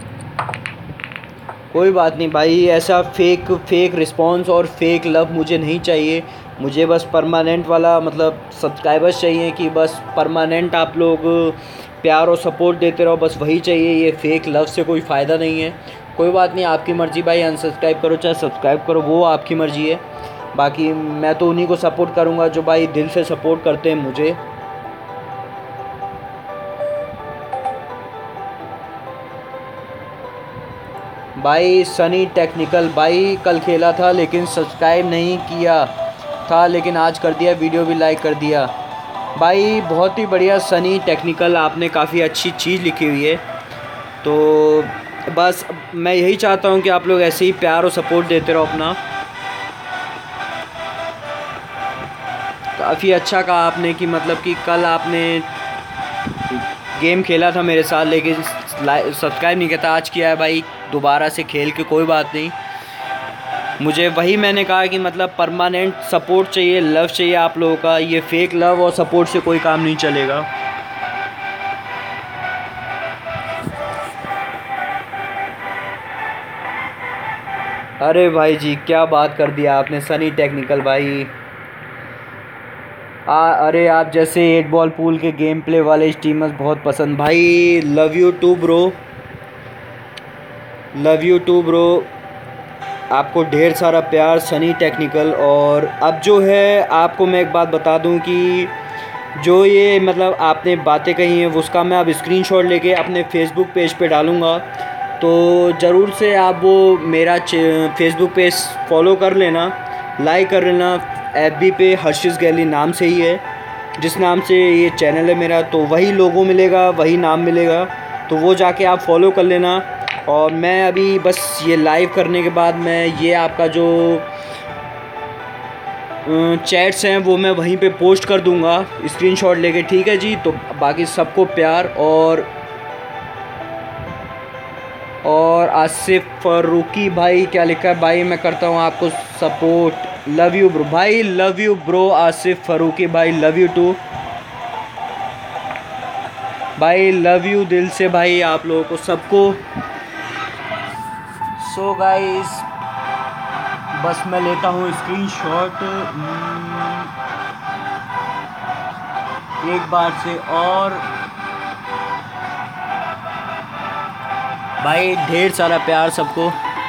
कोई बात नहीं भाई। ऐसा फेक फेक रिस्पांस और फेक लव मुझे नहीं चाहिए। मुझे बस परमानेंट वाला मतलब सब्सक्राइबर्स चाहिए कि बस परमानेंट आप लोग प्यार और सपोर्ट देते रहो, बस वही चाहिए। ये फेक लव से कोई फ़ायदा नहीं है। कोई बात नहीं, आपकी मर्ज़ी भाई, अनसब्सक्राइब करो चाहे सब्सक्राइब करो, वो आपकी मर्ज़ी है। बाकी मैं तो उन्हीं को सपोर्ट करूँगा जो भाई दिल से सपोर्ट करते हैं मुझे। भाई सनी टेक्निकल भाई कल खेला था लेकिन सब्सक्राइब नहीं किया था, लेकिन आज कर दिया, वीडियो भी लाइक कर दिया। भाई बहुत ही बढ़िया सनी टेक्निकल, आपने काफ़ी अच्छी चीज़ लिखी हुई है। तो बस मैं यही चाहता हूँ कि आप लोग ऐसे ही प्यार और सपोर्ट देते रहो अपना। काफ़ी अच्छा कहा आपने कि मतलब कि कल आपने गेम खेला था मेरे साथ लेकिन सब्सक्राइब नहीं किया था, आज किया है भाई दोबारा से खेल के। कोई बात नहीं, मुझे वही मैंने कहा कि मतलब परमानेंट सपोर्ट चाहिए, लव चाहिए आप लोगों का। ये फेक लव और सपोर्ट से कोई काम नहीं चलेगा। अरे भाई जी क्या बात कर दिया आपने सनी टेक्निकल भाई। आ, अरे आप जैसे एट बॉल पूल के गेम प्ले वाले स्ट्रीमर्स बहुत पसंद भाई। Love you too bro, love you too bro, आपको ढेर सारा प्यार सनी टेक्निकल। और अब जो है आपको मैं एक बात बता दूं कि जो ये मतलब आपने बातें कही हैं उसका मैं अब स्क्रीनशॉट लेके अपने फेसबुक पेज पे डालूँगा। तो ज़रूर से आप वो मेरा फेसबुक पेज फॉलो कर लेना, लाइक कर लेना। एफ बी पे हर्षिस गैली नाम से ही है, जिस नाम से ये चैनल है मेरा, तो वही लोगो मिलेगा, वही नाम मिलेगा, तो वो जाके आप फॉलो कर लेना। और मैं अभी बस ये लाइव करने के बाद मैं ये आपका जो चैट्स हैं वो मैं वहीं पे पोस्ट कर दूंगा स्क्रीनशॉट लेके। ठीक है जी, तो बाकी सबको प्यार। और और आसिफ फ़ारूकी भाई क्या लिखा है भाई, मैं करता हूँ आपको सपोर्ट, लव यू ब्रो भाई, love you bro Asif Faruqui भाई, लव यू टू भाई, लव यू दिल से भाई आप लोगों को सबको। सो गाइस बस मैं लेता हूँ स्क्रीनशॉट एक बार से। और भाई ढेर सारा प्यार सबको।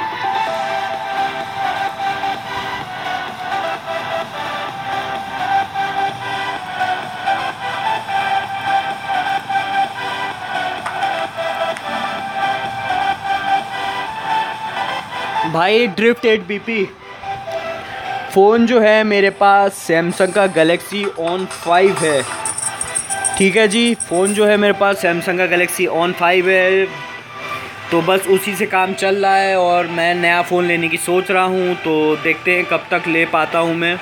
भाई drift eight B P phone जो है मेरे पास सैमसंग का गैलेक्सी ऑन फाइव है। ठीक है जी, फ़ोन जो है मेरे पास सैमसंग का गैलेक्सी ऑन फाइव है, तो बस उसी से काम चल रहा है। और मैं नया फ़ोन लेने की सोच रहा हूँ, तो देखते हैं कब तक ले पाता हूँ मैं।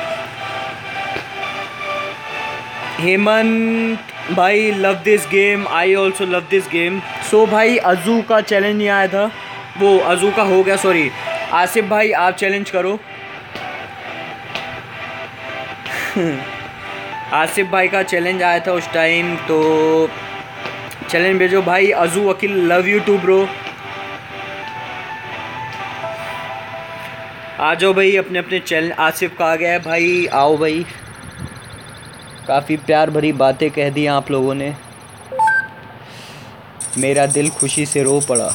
हेमंत भाई love this game, I also love this game. So भाई अजू का चैलेंज नहीं आया था, वो अजू का हो गया, सॉरी। आसिफ भाई आप चैलेंज करो आसिफ भाई का चैलेंज आया था उस टाइम, तो चैलेंज भेजो भाई। अजू वकील लव यू टू ब्रो। आ जाओ भाई अपने अपने चैलेंज। आसिफ कहा गया है भाई, आओ भाई। काफ़ी प्यार भरी बातें कह दी आप लोगों ने, मेरा दिल खुशी से रो पड़ा।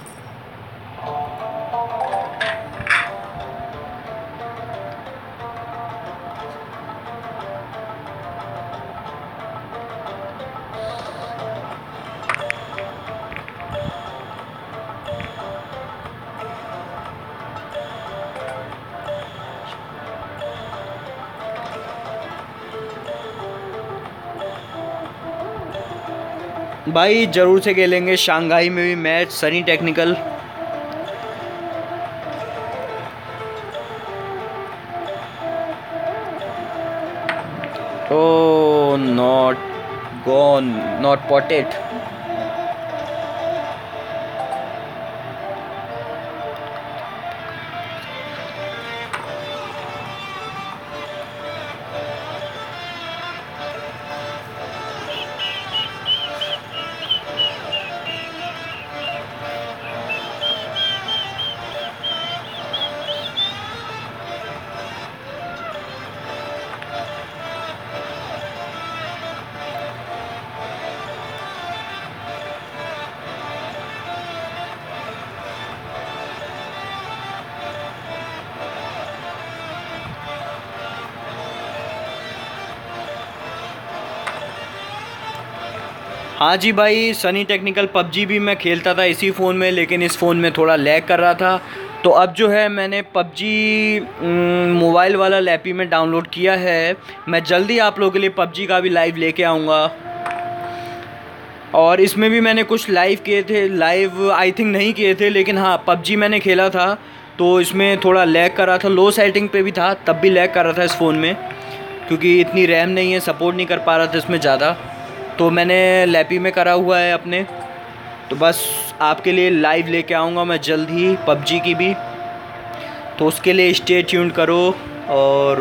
भाई ज़रूर से खेलेंगे शंघाई में भी match, Sunny technical. Oh not gone, not potted. हाँ जी भाई, सनी टेक्निकल पबजी भी मैं खेलता था इसी फ़ोन में, लेकिन इस फ़ोन में थोड़ा लैग कर रहा था। तो अब जो है मैंने पबजी मोबाइल वाला लैपी में डाउनलोड किया है। मैं जल्दी आप लोगों के लिए पबजी का भी लाइव लेके आऊँगा। और इसमें भी मैंने कुछ लाइव किए थे, लाइव आई थिंक नहीं किए थे, लेकिन हाँ पबजी मैंने खेला था। तो इसमें थोड़ा लैग कर रहा था, लो सेटिंग पे भी था तब भी लैग कर रहा था इस फ़ोन में, क्योंकि इतनी रैम नहीं है, सपोर्ट नहीं कर पा रहा था इसमें ज़्यादा। तो मैंने लैपी में करा हुआ है अपने। तो बस आपके लिए लाइव लेके आऊँगा मैं जल्द ही पबजी की भी, तो उसके लिए स्टे ट्यून्ड करो। और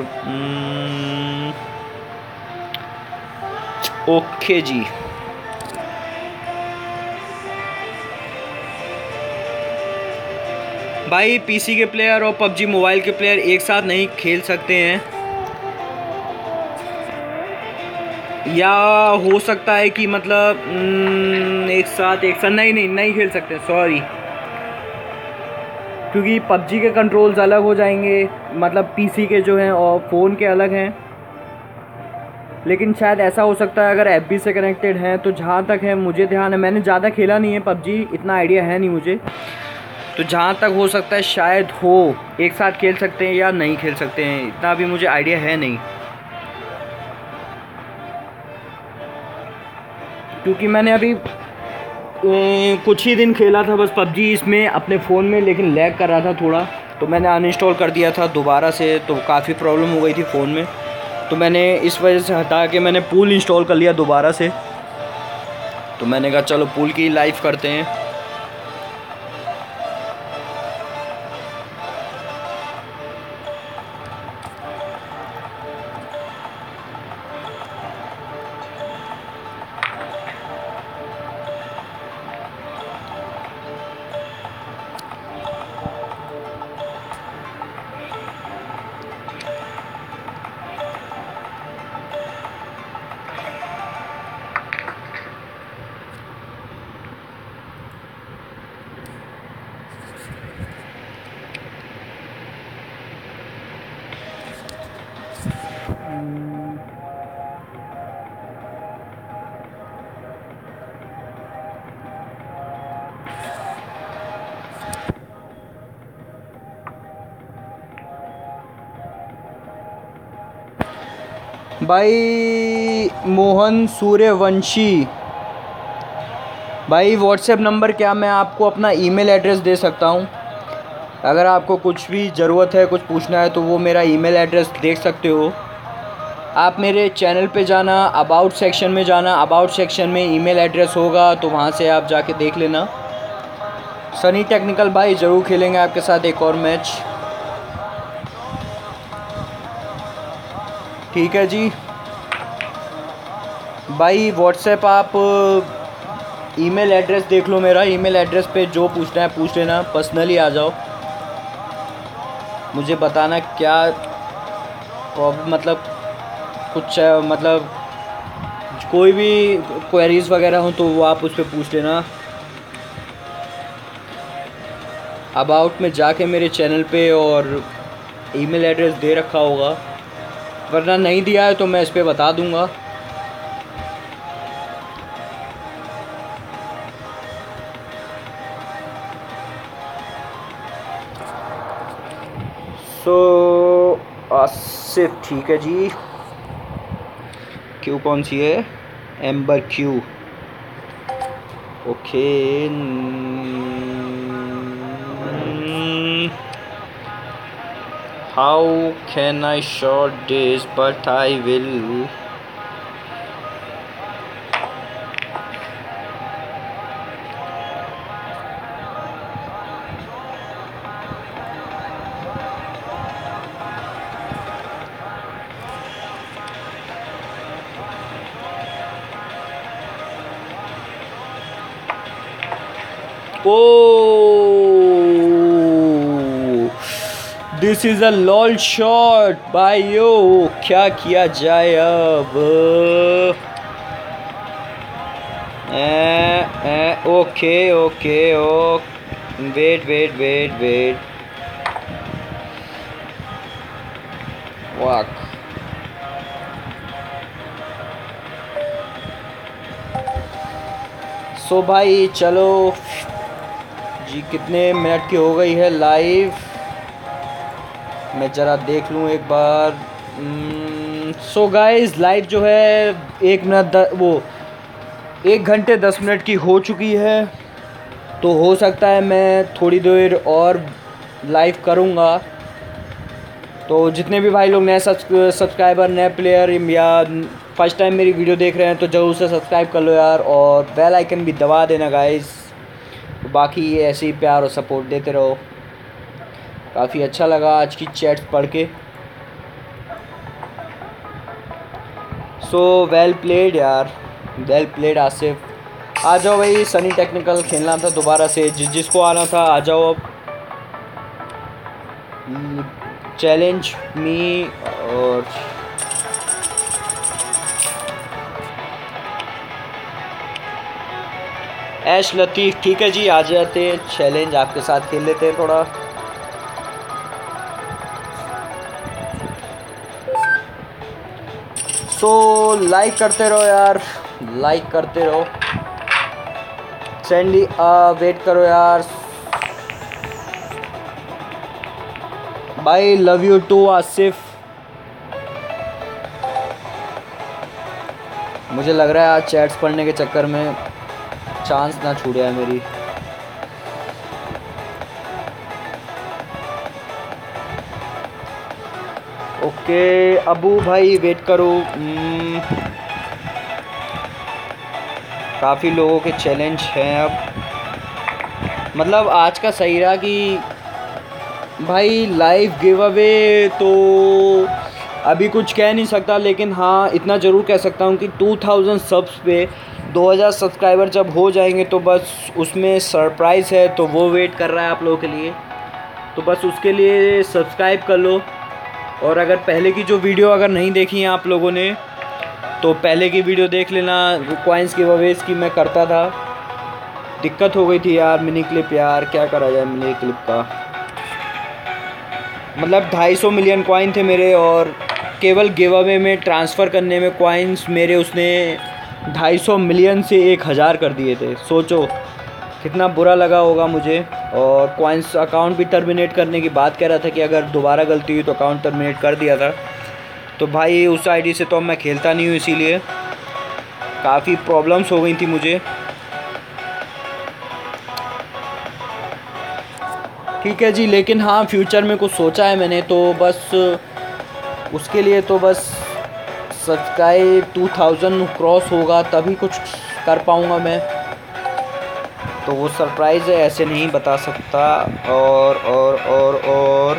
ओके जी। भाई पीसी के प्लेयर और पबजी मोबाइल के प्लेयर एक साथ नहीं खेल सकते हैं, या हो सकता है कि मतलब एक साथ एक साथ नहीं नहीं नहीं खेल सकते, सॉरी, क्योंकि पबजी के कंट्रोल्स अलग हो जाएंगे, मतलब पीसी के जो हैं और फ़ोन के अलग हैं। लेकिन शायद ऐसा हो सकता है अगर एफबी से कनेक्टेड हैं। तो जहाँ तक है मुझे ध्यान है, मैंने ज़्यादा खेला नहीं है पबजी, इतना आइडिया है नहीं मुझे। तो जहाँ तक हो सकता है शायद हो एक साथ खेल सकते हैं या नहीं खेल सकते हैं, इतना भी मुझे आइडिया है नहीं, क्योंकि मैंने अभी ए, कुछ ही दिन खेला था बस पबजी इसमें अपने फ़ोन में, लेकिन लैग कर रहा था थोड़ा, तो मैंने अनइंस्टॉल कर दिया था दोबारा से। तो काफ़ी प्रॉब्लम हो गई थी फ़ोन में, तो मैंने इस वजह से हटा के मैंने पूल इंस्टॉल कर लिया दोबारा से। तो मैंने कहा चलो पूल की लाइव करते हैं। भाई मोहन सूर्यवंशी भाई, व्हाट्सएप नंबर क्या मैं आपको अपना ईमेल एड्रेस दे सकता हूँ? अगर आपको कुछ भी ज़रूरत है, कुछ पूछना है, तो वो मेरा ईमेल एड्रेस देख सकते हो। आप मेरे चैनल पे जाना, अबाउट सेक्शन में जाना, अबाउट सेक्शन में ईमेल एड्रेस होगा, तो वहाँ से आप जाके देख लेना। सनी टेक्निकल भाई ज़रूर खेलेंगे आपके साथ एक और मैच, ठीक है जी। भाई व्हाट्सएप आप ईमेल एड्रेस देख लो मेरा, ईमेल एड्रेस पे जो पूछना है पूछ लेना, पर्सनली आ जाओ, मुझे बताना क्या प्रॉब्लम, मतलब कुछ मतलब कोई भी क्वेरीज वगैरह हो तो वो आप उस पर पूछ लेना। अबाउट में जाके मेरे चैनल पे और ईमेल एड्रेस दे रखा होगा, वरना नहीं दिया है तो मैं इस पर बता दूंगा। सो आसिफ ठीक है जी। क्यू कौन सी है? Amber cue. Okay. How can I short this but I will. Oh, this is a lol shot by you। क्या किया जाए अब? Okay okay oh wait wait wait wait walk. So भाई चलो जी, कितने मिनट की हो गई है लाइव? मैं ज़रा देख लूँ एक बार। सो गाइस लाइव जो है एक मिनट वो एक घंटे दस मिनट की हो चुकी है, तो हो सकता है मैं थोड़ी देर और लाइव करूँगा। तो जितने भी भाई लोग नए सब्सक्राइबर, नए प्लेयर या फर्स्ट टाइम मेरी वीडियो देख रहे हैं तो ज़रूर से सब्सक्राइब कर लो यार, और बेल आइकन भी दबा देना गाइस। बाकी ऐसे ही प्यार और सपोर्ट देते रहो। काफ़ी अच्छा लगा आज की चैट्स पढ़ के। सो वेल प्लेड यार, वेल प्लेड आसिफ। आ जाओ भाई, सनी टेक्निकल खेलना था दोबारा से, जिस जिसको आना था आ जाओ अब। चैलेंज मी और ऐश लतीफ़ ठीक है जी, आ जाते चैलेंज आपके साथ खेल लेते हैं थोड़ा। तो लाइक करते रहो यार, लाइक करते रहो। सैंडी वेट करो यार भाई। Love you too Asif. मुझे लग रहा है आज चैट्स पढ़ने के चक्कर में चांस ना छूट जाए मेरी। ओके अबू भाई वेट करो। काफ़ी लोगों के चैलेंज हैं अब। मतलब आज का सही रहा कि भाई लाइव गिव अवे तो अभी कुछ कह नहीं सकता, लेकिन हाँ इतना ज़रूर कह सकता हूँ कि दो हज़ार सब्स पे दो हज़ार सब्सक्राइबर जब हो जाएंगे तो बस उसमें सरप्राइज़ है, तो वो वेट कर रहा है आप लोगों के लिए। तो बस उसके लिए सब्सक्राइब कर लो। और अगर पहले की जो वीडियो अगर नहीं देखी है आप लोगों ने तो पहले की वीडियो देख लेना। कॉइन्स गिव अवेज की मैं करता था, दिक्कत हो गई थी यार। मिनी क्लिप यार क्या करा जाए मिनी क्लिप का। मतलब ढाई सौ मिलियन कॉइन थे मेरे, और केवल गिव अवे में ट्रांसफ़र करने में कॉइन्स मेरे उसने ढाई सौ मिलियन से एक हज़ार कर दिए थे। सोचो कितना बुरा लगा होगा मुझे। और कॉइन्स अकाउंट भी टर्मिनेट करने की बात कह रहा था कि अगर दोबारा गलती हुई तो अकाउंट टर्मिनेट कर दिया था। तो भाई उस आईडी से तो मैं खेलता नहीं हूँ, इसीलिए काफ़ी प्रॉब्लम्स हो गई थी मुझे। ठीक है जी, लेकिन हाँ फ्यूचर में कुछ सोचा है मैंने, तो बस उसके लिए तो बस सब्सक्राइब टू थाउजेंड क्रॉस होगा तभी कुछ कर पाऊँगा मैं। तो वो सरप्राइज़ है, ऐसे नहीं बता सकता। और और और और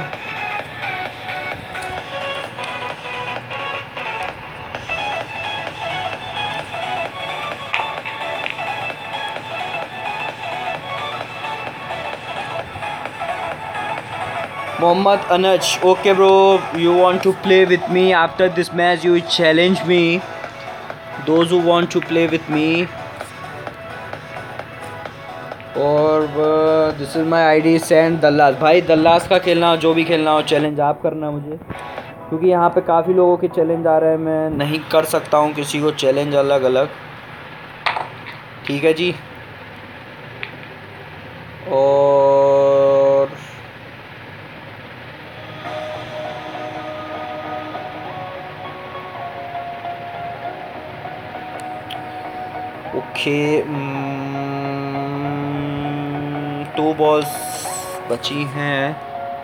Mohammad Anas, okay bro, you want to play with me after this match? You challenge me. Those who want to play with me. और this is my I D send Dallas. भाई दल्लास का खेलना हो, जो भी खेलना हो challenge आप करना मुझे, क्योंकि यहाँ पे काफ़ी लोगों के चैलेंज आ रहे हैं, मैं नहीं कर सकता हूँ किसी को चैलेंज अलग अलग। ठीक है जी। और ओके, टू बॉल्स बची हैं।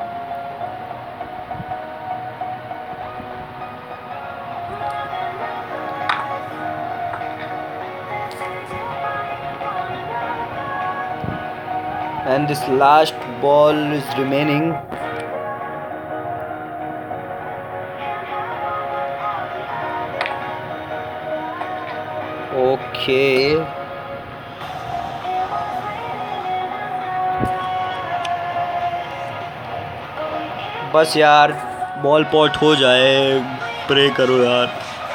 And this last ball is remaining. Okay. बस यार बॉल पॉट हो जाए, प्रे करो यार।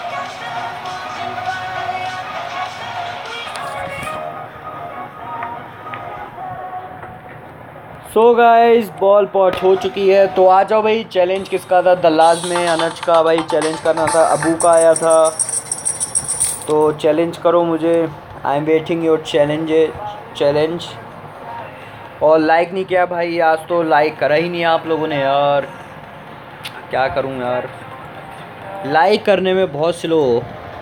सो गाइस बॉल पॉट हो चुकी है, तो आ जाओ भाई। चैलेंज किसका था? दल्लाज में अनज का भाई चैलेंज करना था, अबू का आया था, तो चैलेंज करो मुझे। I am waiting your challenge challenge और लाइक नहीं किया भाई, आज तो लाइक करा ही नहीं आप लोगों ने यार, क्या करूं यार, लाइक करने में बहुत स्लो हो।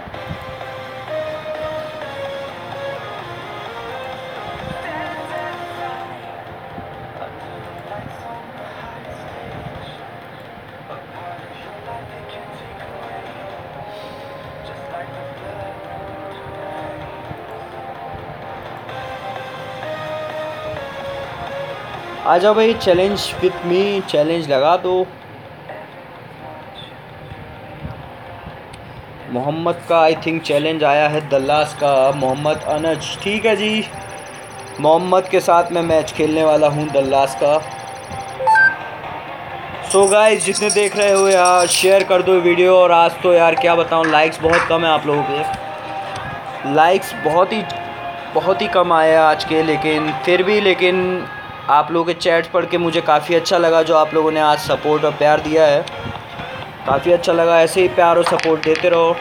आ जाओ भाई, चैलेंज विथ मी, चैलेंज लगा दो। मोहम्मद का आई थिंक चैलेंज आया है, दल्लास का मोहम्मद अनज। ठीक है जी, मोहम्मद के साथ मैं मैच खेलने वाला हूँ दल्लास का। सो गाइस जितने देख रहे हो यार शेयर कर दो वीडियो। और आज तो यार क्या बताऊँ, लाइक्स बहुत कम है आप लोगों के, लाइक्स बहुत ही बहुत ही कम आए आज के, लेकिन फिर भी लेकिन आप लोगों के चैट्स पढ़ के मुझे काफ़ी अच्छा लगा, जो आप लोगों ने आज सपोर्ट और प्यार दिया है, काफ़ी अच्छा लगा। ऐसे ही प्यार और सपोर्ट देते रहो,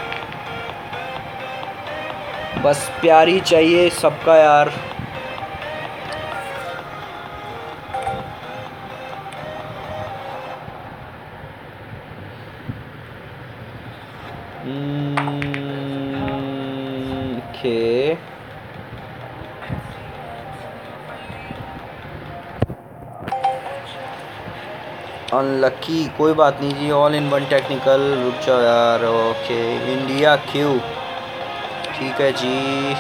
बस प्यार ही चाहिए सबका यार। ओके अनलकी, कोई बात नहीं जी, ऑल इन वन टेक्निकल। रुक जाओ यार, ओके इंडिया क्यू, ठीक है जी।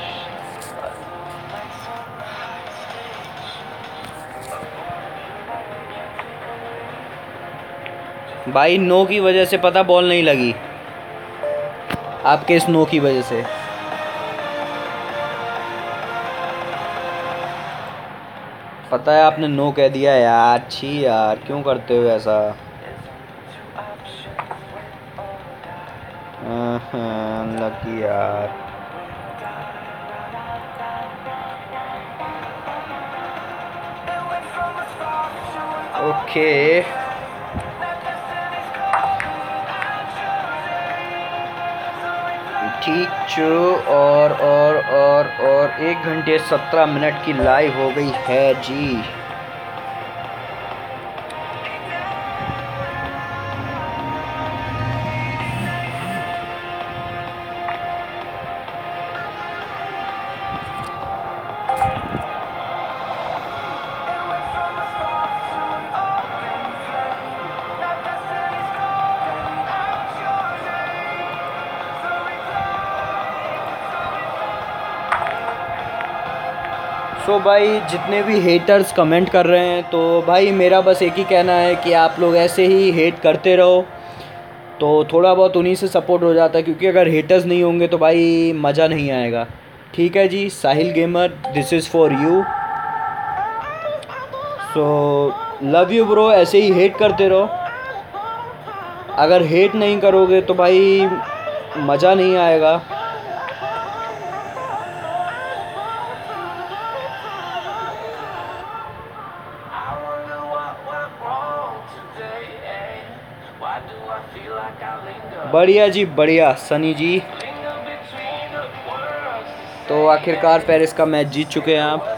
भाई नो की वजह से पता बॉल नहीं लगी, आपके इस नो की वजह से। पता है आपने नो कह दिया यार, छी यार क्यों करते हो ऐसा। लकी यार, ओके ठीक चो। और और और और एक घंटे सत्रह मिनट की लाइव हो गई है जी। तो भाई जितने भी हेटर्स कमेंट कर रहे हैं, तो भाई मेरा बस एक ही कहना है कि आप लोग ऐसे ही हेट करते रहो, तो थोड़ा बहुत उन्हीं से सपोर्ट हो जाता है, क्योंकि अगर हेटर्स नहीं होंगे तो भाई मज़ा नहीं आएगा। ठीक है जी, Sahil gamer this is for you. So love you bro, ऐसे ही हेट करते रहो। अगर हेट नहीं करोगे तो भाई मज़ा नहीं आएगा। बढ़िया जी बढ़िया सनी जी। तो आखिरकार पेरिस का मैच जीत चुके हैं आप।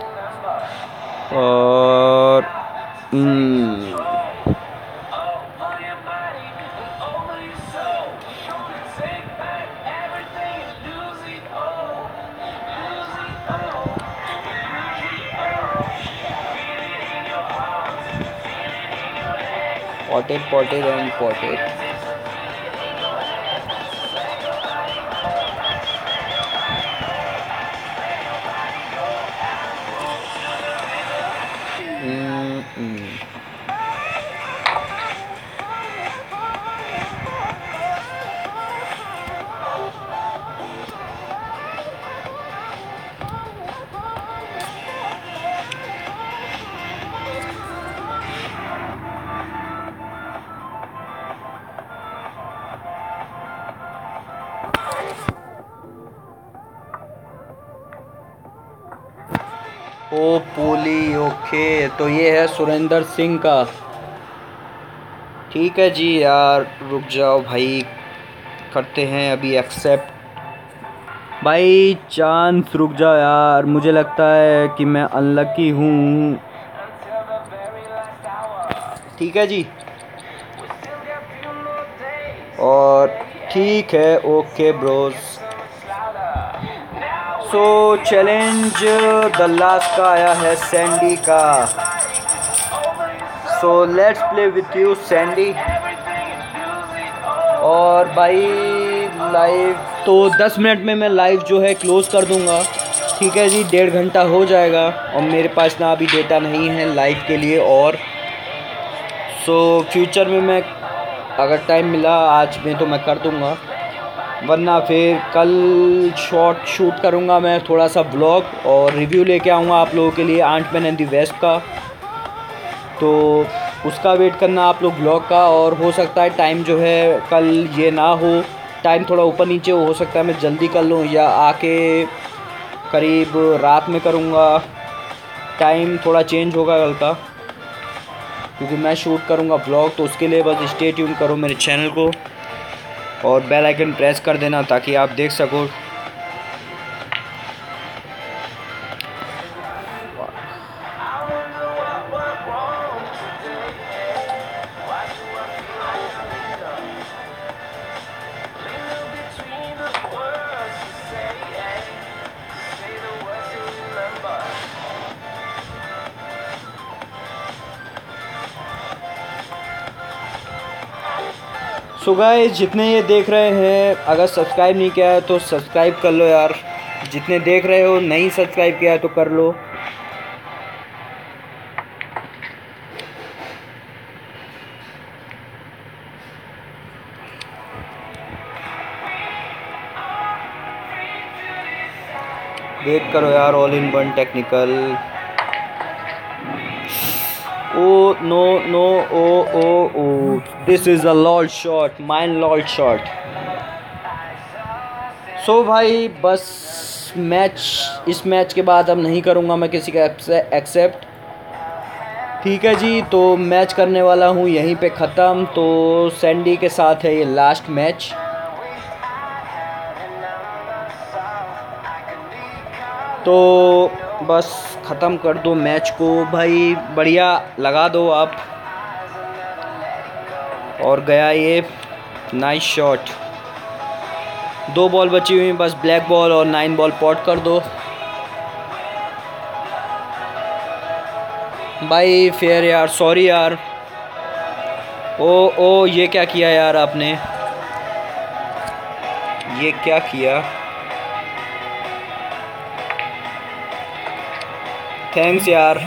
और potted potted and potted. Oh पोली, ओके। तो ये है सुरेंद्र सिंह का। ठीक है जी यार, रुक जाओ भाई, करते हैं अभी एक्सेप्ट। भाई चांस रुक जाओ यार, मुझे लगता है कि मैं अनलकी हूँ। ठीक है जी, और ठीक है, okay bros. So challenge the last का आया है सैंडी का। So let's play with you Sandy. और भाई लाइव तो दस मिनट में मैं लाइव जो है क्लोज़ कर दूंगा। ठीक है जी, डेढ़ घंटा हो जाएगा और मेरे पास ना अभी डेटा नहीं है लाइव के लिए। और सो फ्यूचर में मैं अगर टाइम मिला आज में तो मैं कर दूंगा, वरना फिर कल शॉर्ट शूट करूंगा मैं थोड़ा सा ब्लॉग और रिव्यू लेके आऊँगा आप लोगों के लिए आंटमैन एंड द वेस्प का। तो उसका वेट करना आप लोग ब्लॉग का। और हो सकता है टाइम जो है कल ये ना हो, टाइम थोड़ा ऊपर नीचे हो सकता है मैं जल्दी कर लूँ या आके करीब रात में करूँगा। टाइम थोड़ा चेंज होगा कल का, क्योंकि मैं शूट करूँगा ब्लॉग। तो उसके लिए बस स्टे ट्यून करो मेरे चैनल को और बेल आइकन प्रेस कर देना ताकि आप देख सको। सो गाइस, जितने ये देख रहे हैं अगर सब्सक्राइब नहीं किया है तो सब्सक्राइब कर लो यार। जितने देख रहे हो नहीं सब्सक्राइब किया है तो कर लो। वेट करो यार, all in one technical. Oh no no, oh oh oh this is a lol shot, mine lol shot. So भाई बस मैच, इस मैच के बाद अब नहीं करूँगा मैं किसी का एक्सेप्ट। ठीक है जी, तो मैच करने वाला हूँ यहीं पे ख़त्म। तो सैंडी के साथ है ये लास्ट मैच। तो बस ख़त्म कर दो मैच को भाई, बढ़िया लगा दो आप। और गया ये नाइस शॉट। दो बॉल बची हुई, बस ब्लैक बॉल और नाइन बॉल पॉट कर दो भाई। फेयर यार, सॉरी यार। ओ ओ ये क्या किया यार आपने, ये क्या किया। थैंक्स यार।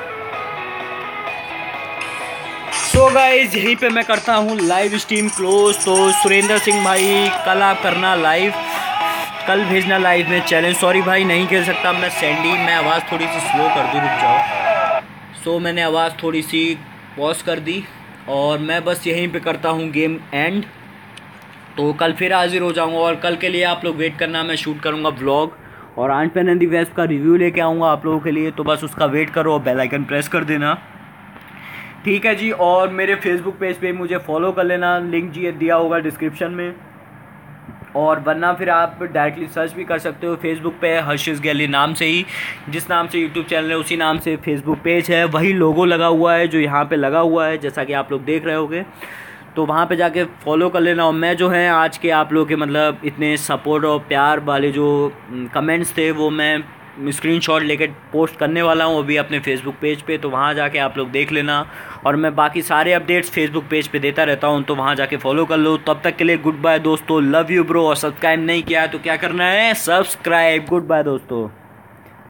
सो गाइज, यहीं पे मैं करता हूँ लाइव स्ट्रीम क्लोज। तो सुरेंद्र सिंह भाई कल आप करना लाइव, कल भेजना लाइव में चैलेंज। सॉरी भाई नहीं खेल सकता मैं सैंडी, मैं आवाज़ थोड़ी सी स्लो कर दूँ, रुक जाओ। सो मैंने आवाज़ थोड़ी सी पॉज कर दी और मैं बस यहीं पे करता हूँ गेम एंड। तो कल फिर हाजिर हो जाऊँगा और कल के लिए आप लोग वेट करना, मैं शूट करूँगा व्लॉग और आंट-मैन एंड द वेस्प का रिव्यू लेके आऊँगा आप लोगों के लिए। तो बस उसका वेट करो और बेल आइकन प्रेस कर देना, ठीक है जी। और मेरे फेसबुक पेज पे मुझे फॉलो कर लेना, लिंक जी दिया होगा डिस्क्रिप्शन में। और वरना फिर आप डायरेक्टली सर्च भी कर सकते हो फेसबुक पे हर्षिस गैलरी नाम से ही, जिस नाम से यूट्यूब चैनल है उसी नाम से फेसबुक पेज है। वही लोगो लगा हुआ है जो यहाँ पे लगा हुआ है, जैसा कि आप लोग देख रहे होगे। तो वहाँ पे जाके फॉलो कर लेना। और मैं जो है आज के आप लोगों के मतलब इतने सपोर्ट और प्यार वाले जो कमेंट्स थे वो मैं स्क्रीनशॉट लेके पोस्ट करने वाला हूँ अभी अपने फेसबुक पेज पे। तो वहाँ जाके आप लोग देख लेना। और मैं बाकी सारे अपडेट्स फेसबुक पेज पे देता रहता हूँ, तो वहाँ जाके फॉलो कर लो। तब तक के लिए गुड बाय दोस्तों, लव यू ब्रो। और सब्सक्राइब नहीं किया है तो क्या करना है, सब्सक्राइब। गुड बाय दोस्तों।